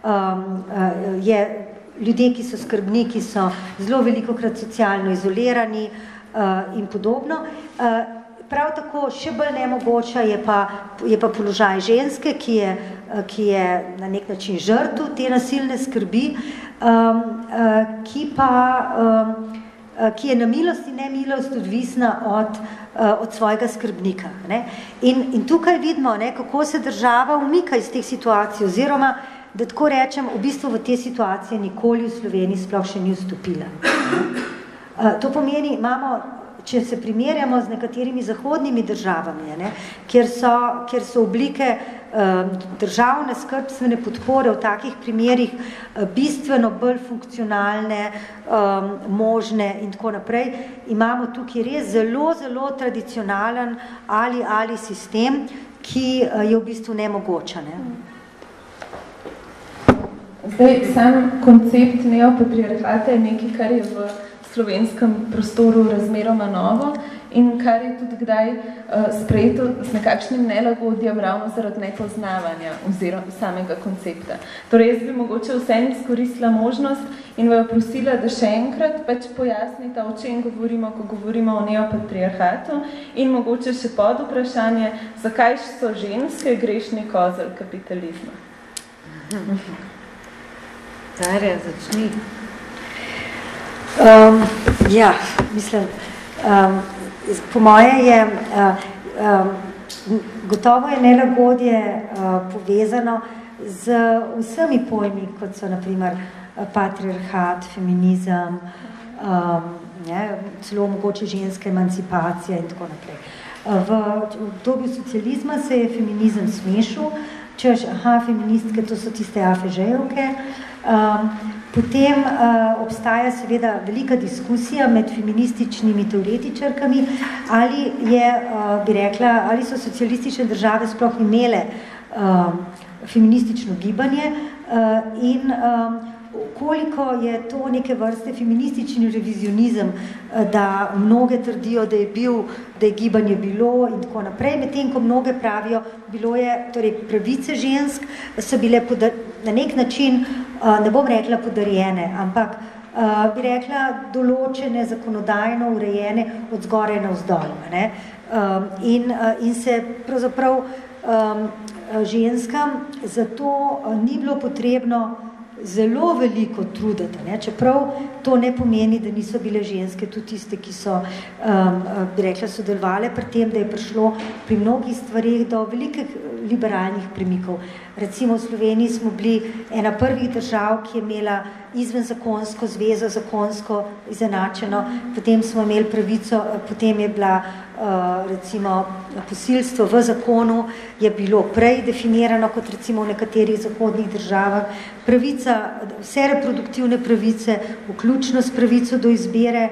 um, uh, je ljudje, ki so skrbniki, so zelo velikokrat socialno izolirani, Uh, in podobno. Uh, prav tako še bolj nemogoča je pa, je pa položaj ženske, ki je, uh, ki je na nek način žrtev te nasilne skrbi, um, uh, ki pa um, ki je na milost in nemilost odvisna od, od svojega skrbnika. Ne? In, in tukaj vidimo, ne, kako se država umika iz teh situacij, oziroma, da tako rečem, v bistvu v te situacije nikoli v Sloveniji sploh še ni vstopila. Ne? To pomeni, imamo, če se primerjamo z nekaterimi zahodnimi državami, ne, kjer, so, kjer so oblike um, državne skrbstvene podpore v takih primerih uh, bistveno bolj funkcionalne, um, možne in tako naprej, imamo tukaj res zelo, zelo tradicionalen ali ali sistem, ki uh, je v bistvu nemogoča. Ne. Zdaj, sam koncept neopatriarhata je nekaj, kar je v slovenskem prostoru razmeroma novo in kar je tudi kdaj uh, sprejeto z nekakšnim nelagodjem ravno zaradi nepoznavanja oziroma samega koncepta. Torej, jaz bi mogoče vsem izkoristila možnost in vaju prosila, da še enkrat pač pojasnite, o čem govorimo, ko govorimo o neopatriarhatu in mogoče še pod vprašanje, zakaj so ženske grešni kozel kapitalizma. Darja, začni. Um, ja, mislim, um, po moje je, uh, um, gotovo je nelagodje uh, povezano z vsemi pojmi, kot so naprimer patriarhat, feminizem, um, ne, celo mogoče ženska emancipacija in tako naprej. Uh, v obdobju socializma se je feminizem smešil, češ, aha, feministke, to so tiste afežejevke. Um, Potem uh, obstaja seveda velika diskusija med feminističnimi teoretičarkami, ali je, uh, bi rekla, ali so socialistične države sploh imele uh, feministično gibanje uh, in um, koliko je to neke vrste feministični revizionizem, uh, da mnoge trdijo, da je bil, da je gibanje bilo in tako naprej, medtem ko mnoge pravijo, bilo je, torej pravice žensk so bile podar, na nek način, uh, ne bom rekla podarjene, ampak uh, bi rekla določene, zakonodajno urejene od zgoraj na vzdolj. Ne? Um, in, uh, in se pravzaprav um, ženskam zato uh, ni bilo potrebno zelo veliko truditi, ne? Čeprav to ne pomeni, da niso bile ženske tudi tiste, ki so, um, bi rekla, sodelovale pri tem, da je prišlo pri mnogih stvarih do velikih liberalnih premikov. Recimo v Sloveniji smo bili ena prvih držav, ki je imela izven zakonsko zvezo, zakonsko izenačeno, potem smo imeli pravico, potem je bila uh, recimo posilstvo v zakonu, je bilo prej definirano kot recimo v nekaterih zahodnih državah, pravica, vse reproduktivne pravice, vključno s pravico do izbire,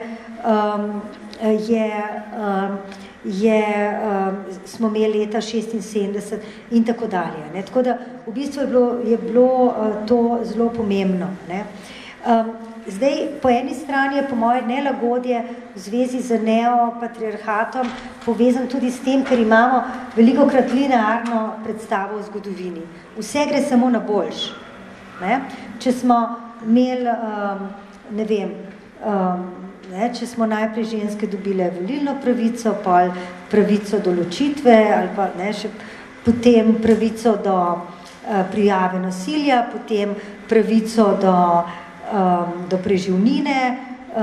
um, je, um, je, um, smo imeli leta šestinsedemdeset in tako dalje. Ne. Tako da v bistvu je bilo, je bilo uh, to zelo pomembno. Ne. Um, zdaj, po eni strani je po moje nelagodje v zvezi z neopatriarhatom povezan tudi s tem, ker imamo velikokrat linearno predstavo o zgodovini. Vse gre samo na boljš. Ne? Če smo imeli, um, ne vem, um, ne, če smo najprej ženske dobile volilno pravico, pol pravico do ločitve, ali pa ne, še potem pravico do uh, prijave nasilja, potem pravico do, um, do preživnine uh,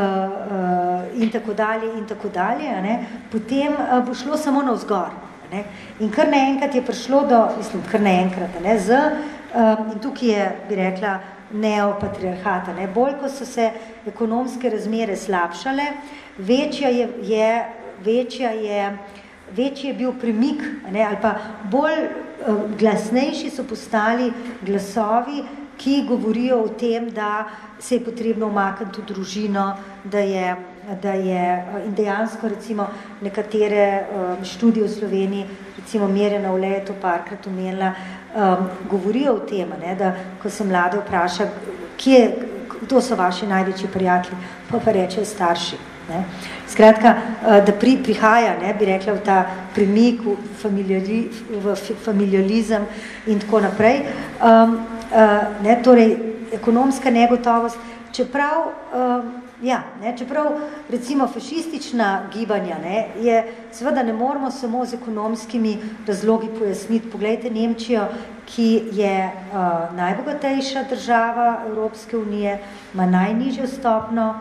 uh, in tako dalje in tako dalje, ne? Potem uh, bo šlo samo navzgor. Ne? In kar naenkrat je prišlo do, mislim, kar naenkrat, ne, z Um, in tukaj je, bi rekla, neopatriarhata. Ne? Bolj, ko so se ekonomske razmere slabšale, večja je, je, večja je, večji je bil premik, ne? Ali pa bolj um, glasnejši so postali glasovi, ki govorijo o tem, da se je potrebno umakniti v družino, da je, da je in dejansko recimo nekatere um, študije v Sloveniji, recimo Mirjana Ule je to parkrat omenila, um, govorijo o tem, ne, da ko se mlade vpraša, kje, kdo so vaši največji prijatelji, pa pa rečejo starši. Ne. Skratka, da pri, prihaja, ne, bi rekla, v ta premik, v, familiari, v familializem in tako naprej. Um, uh, ne, torej, ekonomska negotovost, čeprav, um, ja, ne, čeprav recimo fašistična gibanja, ne, je, seveda ne moramo samo z ekonomskimi razlogi pojasniti. Poglejte Nemčijo, ki je uh, najbogatejša država Evropske unije, ima najnižjo stopno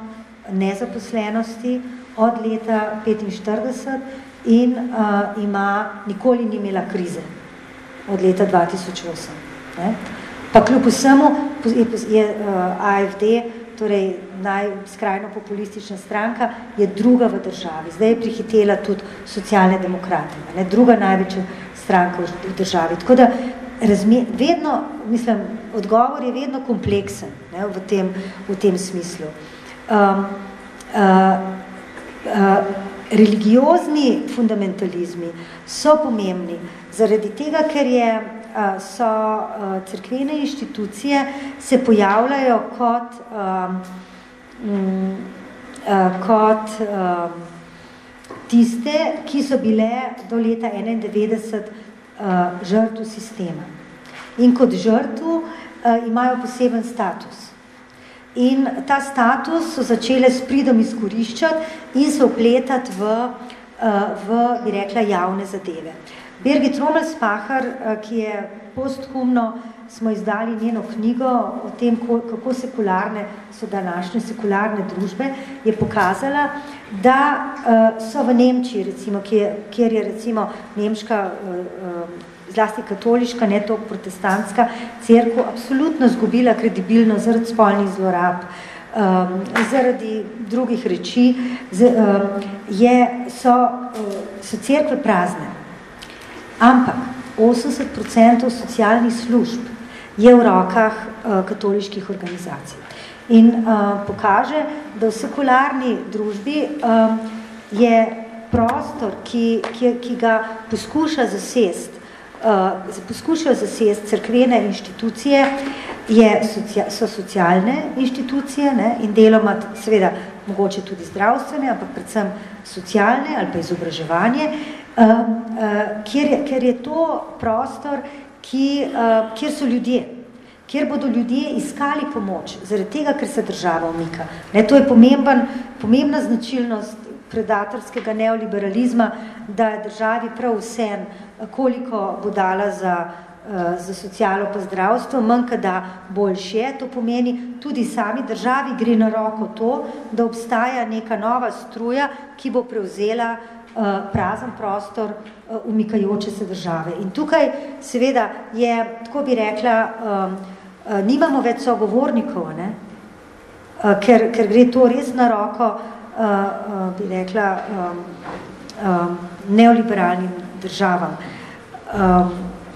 nezaposlenosti od leta petinštirideset in uh, ima, nikoli ni imela krize od leta dva tisoč osem. Ne? Pa kljub vsemu je, je uh, A F D, torej najskrajno populistična stranka, je druga v državi. Zdaj je prihitela tudi socialne demokrate, ne? Druga največja stranka v državi. Tako da razme, vedno, mislim, odgovor je vedno kompleksen, ne? V tem, v tem smislu. Um, uh, uh, religiozni fundamentalizmi so pomembni zaradi tega, ker je, uh, so uh, cerkvene inštitucije se pojavljajo kot, um, um, uh, kot um, tiste, ki so bile do leta enaindevetdeset uh, žrtv sistema. In kot žrtv uh, imajo poseben status. In ta status so začele s pridom izkoriščati in se vpletati v, v, bi rekla, javne zadeve. Birgit Romelspahar, ki je posthumno, smo izdali njeno knjigo o tem, kako sekularne so današnje sekularne družbe, je pokazala, da so v Nemčiji, recimo, kjer je recimo nemška, zlasti katoliška, ne to protestantska cerkev, absolutno zgubila kredibilnost zaradi spolnih zlorab, um, zaradi drugih reči, z, um, je, so, uh, so cerkve prazne. Ampak osemdeset procentov socialnih služb je v rokah uh, katoliških organizacij. In uh, pokaže, da v sekularni družbi um, je prostor, ki, ki, ki ga poskuša zasest, Uh, poskušajo zasesti cerkvene inštitucije, je, so socialne inštitucije, ne, in deloma seveda mogoče tudi zdravstvene, ampak predvsem socialne ali pa izobraževanje, uh, uh, kjer, je, kjer je to prostor, ki, uh, kjer so ljudje, kjer bodo ljudje iskali pomoč, zaradi tega, ker se država umika. Ne, to je pomemben, pomembna značilnost predatorskega neoliberalizma, da je državi prav vsem, koliko bo dala za, za socialo pa zdravstvo, manjka da boljše je. To pomeni, tudi sami državi gre na roko to, da obstaja neka nova struja, ki bo prevzela prazen prostor umikajoče se države. In tukaj seveda je, tako bi rekla, nimamo več sogovornikov, ne? Ker, ker gre to res na roko, Uh, uh, bi rekla, um, um, neoliberalnim državam. Um,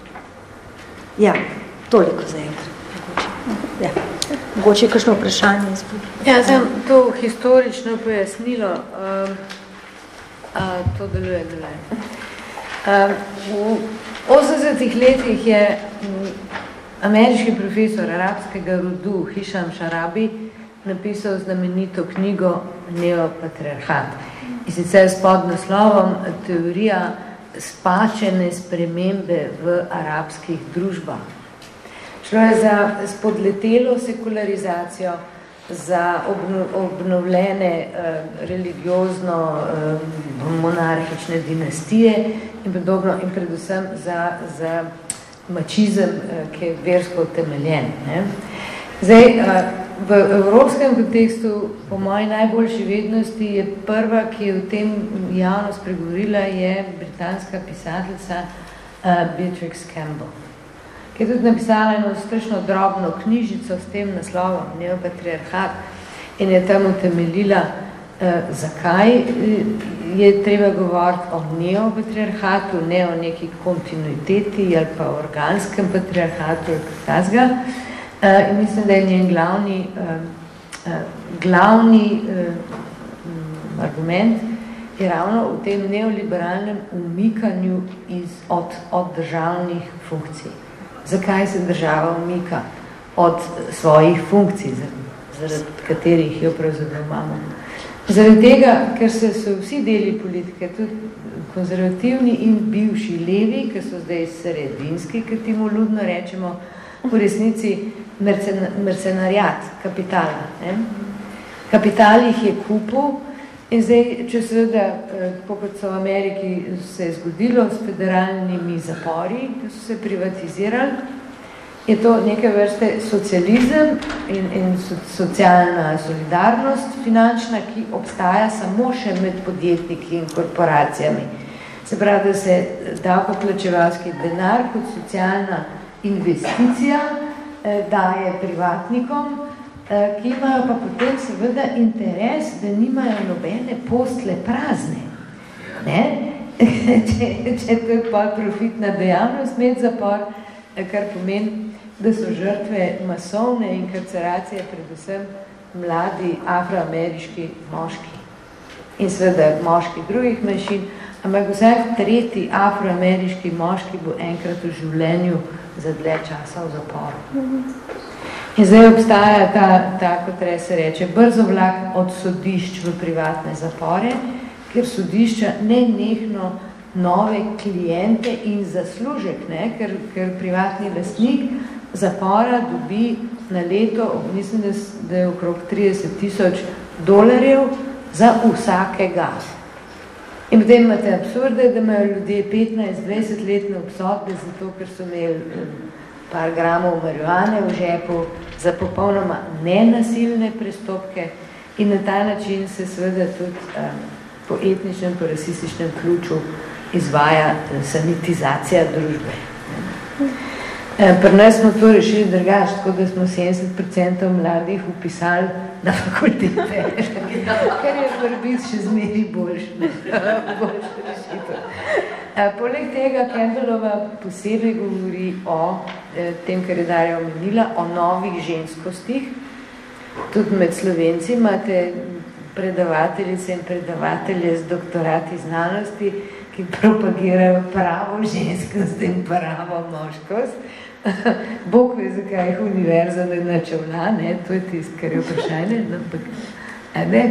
ja, toliko za enkrat. Ja. Mogoče je kakšno vprašanje? Ja, sem to historično pojasnilo, um, a, to deluje, deluje. Um, v osemdesetih letih je ameriški profesor arabskega rodu Hišam Šarabi napisal znamenito knjigo Neopatriarhat. In sicer s podnaslovom Teorija spačene spremembe v arabskih družbah. Šlo je za spodletelo sekularizacijo, za obnovljene eh, religiozno eh, monarhične dinastije in podobno, in predvsem za, za mačizem, eh, ki je versko utemeljen. Ne? Zdaj, eh, v evropskem kontekstu, po moji najboljši vednosti, je prva, ki je v tem javno spregovorila, je britanska pisateljica uh, Beatrix Campbell, ki je tudi napisala eno strašno drobno knjižico s tem naslovom Neopatriarhat in je tam utemeljila, uh, zakaj je treba govoriti o neopatriarhatu, ne o neki kontinuiteti ali pa organskem patriarhatu ali takega. Uh, in mislim, da je njen glavni, uh, uh, glavni uh, argument je ravno v tem neoliberalnem umikanju iz, od, od državnih funkcij. Zakaj se država umika od svojih funkcij, zaradi katerih jo pravzaprav imamo? Zaradi tega, ker se so vsi deli politike, tudi konzervativni in bivši levi, ki so zdaj sredinski, ki temu ljudno rečemo, v resnici mercen, mercenarjat kapitala. Ne? Kapital jih je kupil in zdaj, če seveda, tako kot so v Ameriki se je zgodilo s federalnimi zapori, ki so se privatizirali, je to neke vrste socializem in, in so, socialna solidarnost finančna, ki obstaja samo še med podjetniki in korporacijami. Se pravi, da se davkoplačevalski denar kot socialna investicija eh, daje privatnikom, eh, ki imajo pa potem seveda interes, da nimajo nobene postle prazne. Ne? če, če to je pa profitna dejavnost med zapor, kar pomeni, da so žrtve masovne inkarceracije predvsem mladi afroameriški moški. In seveda moški drugih manjšin, ampak vsak tretji afroameriški moški bo enkrat v življenju za dlje časa v zaporu. In zdaj obstaja ta, ta kot se reče, brzo vlak od sodišč v privatne zapore, ker sodišča nenehno nove klijente in zaslužek, ne? Ker, ker privatni lastnik zapora dobi na leto, mislim, da, da je okrog trideset tisoč dolarjev za vsakega. In potem imate absurde, da imajo ljudje petnajst dvajset letne obsodbe, zato ker so imeli par gramov marihuane v žepu za popolnoma nenasilne prestopke in na ta način se seveda tudi um, po etničnem, po rasističnem ključu izvaja sanitizacija družbe. Pri nas smo to rešili drugače, tako da smo sedemdeset procentov mladih upisali na fakultete, kar je morbiti še zmeri boljše rešitev. Poleg tega Kendallova posebej govori o tem, kar je Darja omenila, o novih ženskostih. Tudi med Slovenci imate predavateljice in predavatelje z doktorati znanosti, ki propagirajo pravo ženskost in pravo moškost. Bog ve, zakaj jih univerza ne načevla, ne, to je tist, kar je vprašanje, ampak, ne.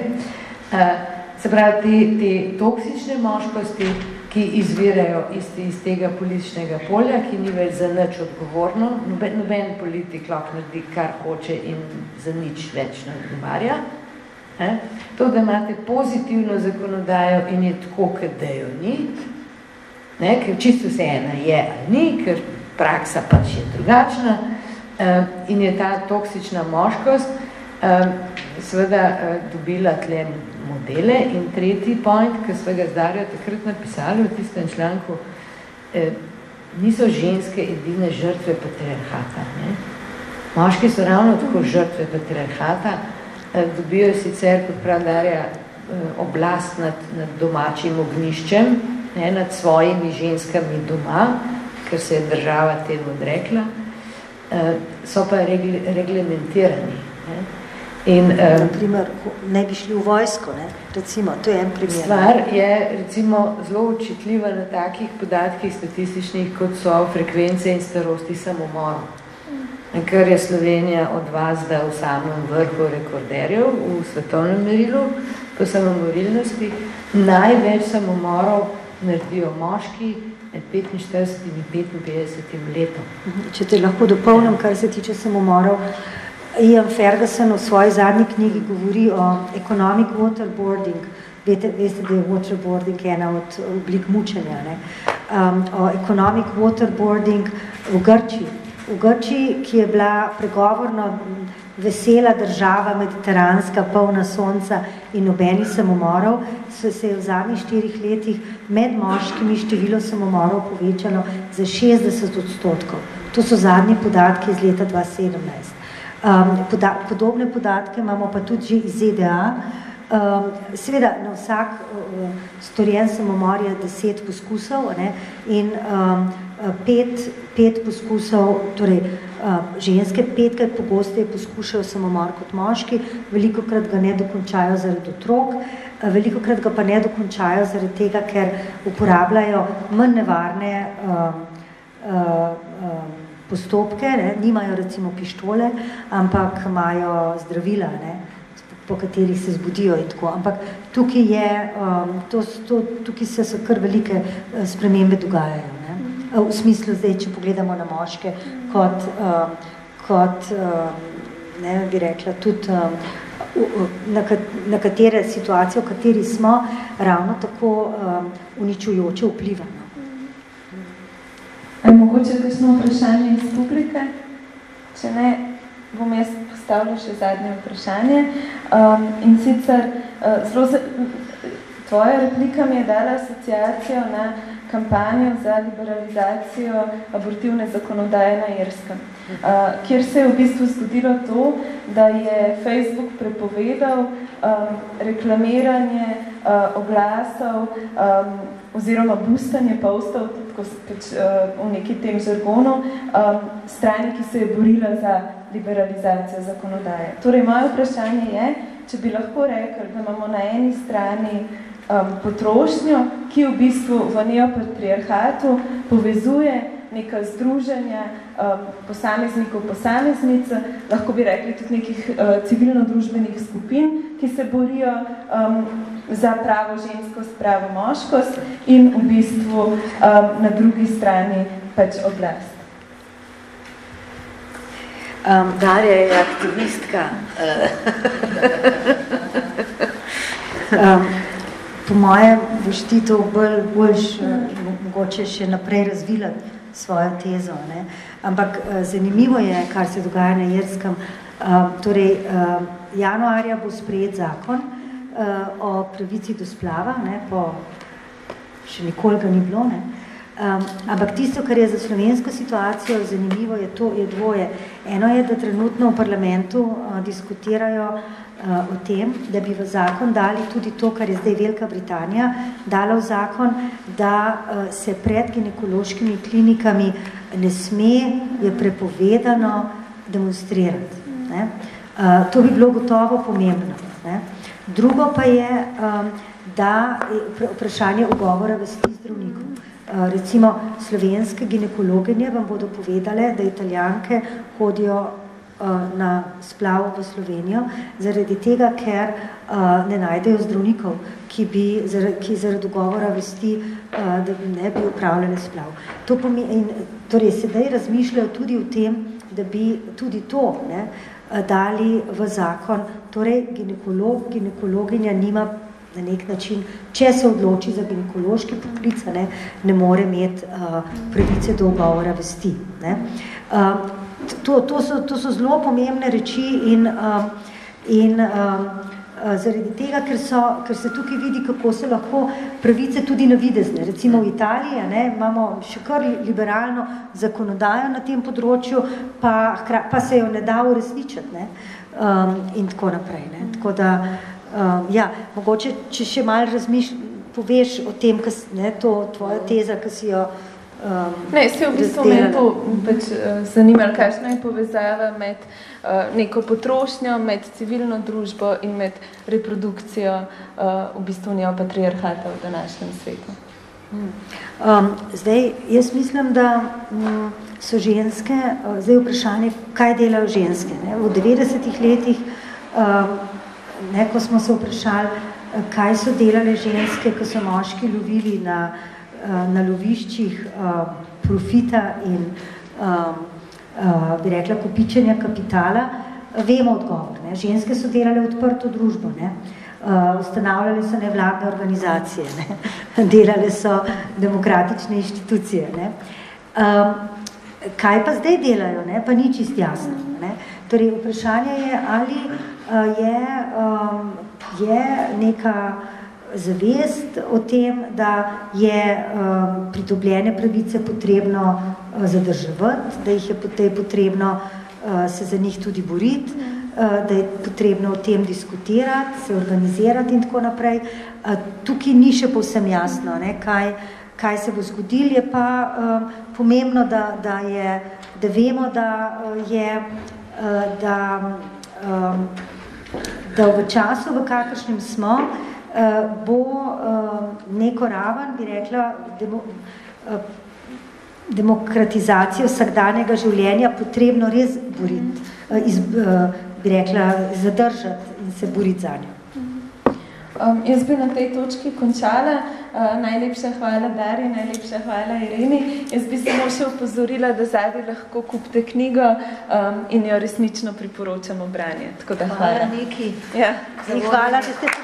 Se pravi, te, te toksične moškosti, ki izvirajo iz, iz tega političnega polja, ki ni več za nič odgovorno, noben, noben politik lahko naredi, kar hoče in za nič več ne odgovarja. Eh? To, da imate pozitivno zakonodajo in je tako, kot da jo ni, ne? Ker čisto se ena je ali ni, ker praksa pač je drugačna eh, in je ta toksična moškost eh, seveda eh, dobila tle modele. In tretji point, ki smo ga z Darjo takrat napisali v tistem članku, eh, niso ženske edine žrtve patriarhata. Ne? Moški so ravno tako žrtve patriarhata, dobijo sicer, kot prav Darja, oblast nad, nad domačim ognjiščem, ne, nad svojimi ženskami doma, ker se je država temu odrekla, so pa regl, reglementirani. Ne. In, Naprimer, ne bi šli v vojsko, ne? Recimo, to je en primer. Stvar je recimo zelo očitljiva na takih podatkih statističnih, kot so frekvence in starosti samomorov. Ker je Slovenija od vas da v samem vrhu rekorderjev v svetovnem merilu po samomorilnosti, največ samomorov naredijo moški med petinštiridesetim in petinpetdesetim letom. Če te lahko dopolnim, kar se tiče samomorov, Ian Ferguson v svoji zadnji knjigi govori o economic waterboarding. Veste, veste, da je waterboarding ena od oblik mučenja, ne? Um, o economic waterboarding v Grčiji. V Grčiji, ki je bila pregovorno vesela država, mediteranska, polna sonca in nobenih samomorov, so se je v zadnjih štirih letih med moškimi število samomorov povečalo za šestdeset odstotkov. To so zadnji podatki iz leta dva sedemnajst. Um, poda podobne podatke imamo pa tudi že iz Z D A. Um, seveda, na vsak uh, storjen samomor je deset poskusov, ne, in um, pet, pet poskusov, torej uh, ženske petkrat pogosteje poskušajo samomor kot moški, velikokrat ga ne dokončajo zaradi otrok, uh, velikokrat ga pa ne dokončajo zaradi tega, ker uporabljajo manj nevarne uh, uh, uh, postopke, ne, nimajo recimo pištole, ampak imajo zdravila, ne, po katerih se zbudijo in tako. Ampak tukaj, je, um, to, to, tukaj se so kar velike spremembe dogajajo. Ne? V smislu, zdaj, če pogledamo na moške, kot, um, kot um, ne bi rekla, tudi um, na, na katere situacije, v kateri smo, ravno tako um, uničujoče vplivamo. Je mogoče kakšno vprašanje iz publike? Če ne, bom jaz postavila še zadnje vprašanje. Um, in sicer, uh, zelo za, tvoja replika mi je dala asociacijo na kampanjo za liberalizacijo abortivne zakonodaje na Irskem, uh, kjer se je v bistvu zgodilo to, da je Facebook prepovedal um, reklamiranje uh, oglasov um, oziroma boostanje postov, tako pač, uh, v neki tem žargonu, um, strani, ki se je borila za liberalizacijo zakonodaje. Torej, moje vprašanje je, če bi lahko rekli, da imamo na eni strani um, potrošnjo, ki v bistvu v neopatriarhatu povezuje neka združenja um, posameznikov, posameznic, lahko bi rekli tudi nekih uh, civilno-družbenih skupin, ki se borijo um, za pravo ženskost, pravo moškost in v bistvu um, na drugi strani pač oblast. Um, Darja je aktivistka. um, po mojem boš ti to bolj, boljš, mogoče še naprej razvila svojo tezo. Ne? Ampak uh, zanimivo je, kar se dogaja na Irskem. Uh, torej, uh, januarja bo sprejet zakon uh, o pravici do splava, ne? Po, še nikoli ga ni bilo, ne? Um, ampak tisto, kar je za slovensko situacijo zanimivo, je to, je dvoje. Eno je, da trenutno v parlamentu uh, diskutirajo uh, o tem, da bi v zakon dali tudi to, kar je zdaj Velika Britanija, dala v zakon, da uh, se pred ginekološkimi klinikami ne sme, je prepovedano demonstrirati. Ne? Uh, to bi bilo gotovo pomembno. Ne? Drugo pa je, um, da je vprašanje ugovora vesti zdravnikov. Recimo slovenske ginekologinje vam bodo povedale, da italijanke hodijo na splav v Slovenijo zaradi tega, ker ne najdejo zdravnikov, ki bi ki zaradi ugovora vesti, da ne bi upravljali splav. To pomeni, in torej sedaj razmišljajo tudi o tem, da bi tudi to ne, dali v zakon. Torej ginekolog, ginekologinja nima na nek način, če se odloči za ginekološki poklic, ne, ne more imeti uh, pravice do ugovora vesti. Ne. Uh, to, to, so, to so zelo pomembne reči in, uh, in uh, uh, zaradi tega, ker, so, ker se tukaj vidi, kako se lahko pravice tudi navidezne. Recimo v Italiji ne, imamo še kar liberalno zakonodajo na tem področju, pa, pa se jo ne da uresničiti ne, um, in tako naprej. Ne. Tako da Um, ja, mogoče, če še malo razmišlj, poveš o tem, kas, ne, to tvoja teza, ki si jo um, ne, se v bistvu me to pač, uh, zanimalo, kakšna je povezava med uh, neko potrošnjo, med civilno družbo in med reprodukcijo uh, v bistvu neopatriarhata v današnjem svetu. Um, zdaj, jaz mislim, da um, so ženske, uh, zdaj vprašanje, kaj delajo ženske. Ne? V devetdesetih letih um, Ne, ko smo se vprašali, kaj so delale ženske, ko so moški lovili na, na loviščih profita in, bi rekla, kopičenja kapitala, vemo odgovor. Ne. Ženske so delale odprto družbo, ne. Ustanavljale so nevladne organizacije, ne. Delale so demokratične inštitucije. Ne. Kaj pa zdaj delajo, ne, pa ni čist jasno. Ne. Torej, vprašanje je, ali je, um, je neka zavest o tem, da je um, pridobljene pravice potrebno uh, zadrževati, da jih je, da je potrebno uh, se za njih tudi boriti, uh, da je potrebno o tem diskutirati, se organizirati in tako naprej. Uh, tukaj ni še povsem jasno, ne, kaj, kaj se bo zgodilo, je pa um, pomembno, da, da, je, da vemo, da uh, je uh, da um, da v času, v kakršnem smo, bo neko raven, bi rekla, demo, demokratizacijo vsakdanjega življenja potrebno res boriti, iz, bi rekla, zadržati in se boriti za njo. Um, jaz bi na tej točki končala. Uh, najlepša hvala Dari, najlepša hvala Ireni. Jaz bi samo še upozorila, da zadaj lahko kupite knjigo um, in jo resnično priporočamo branje. Tako da hvala. Hvala, Niki. Ja. Hvala, da ste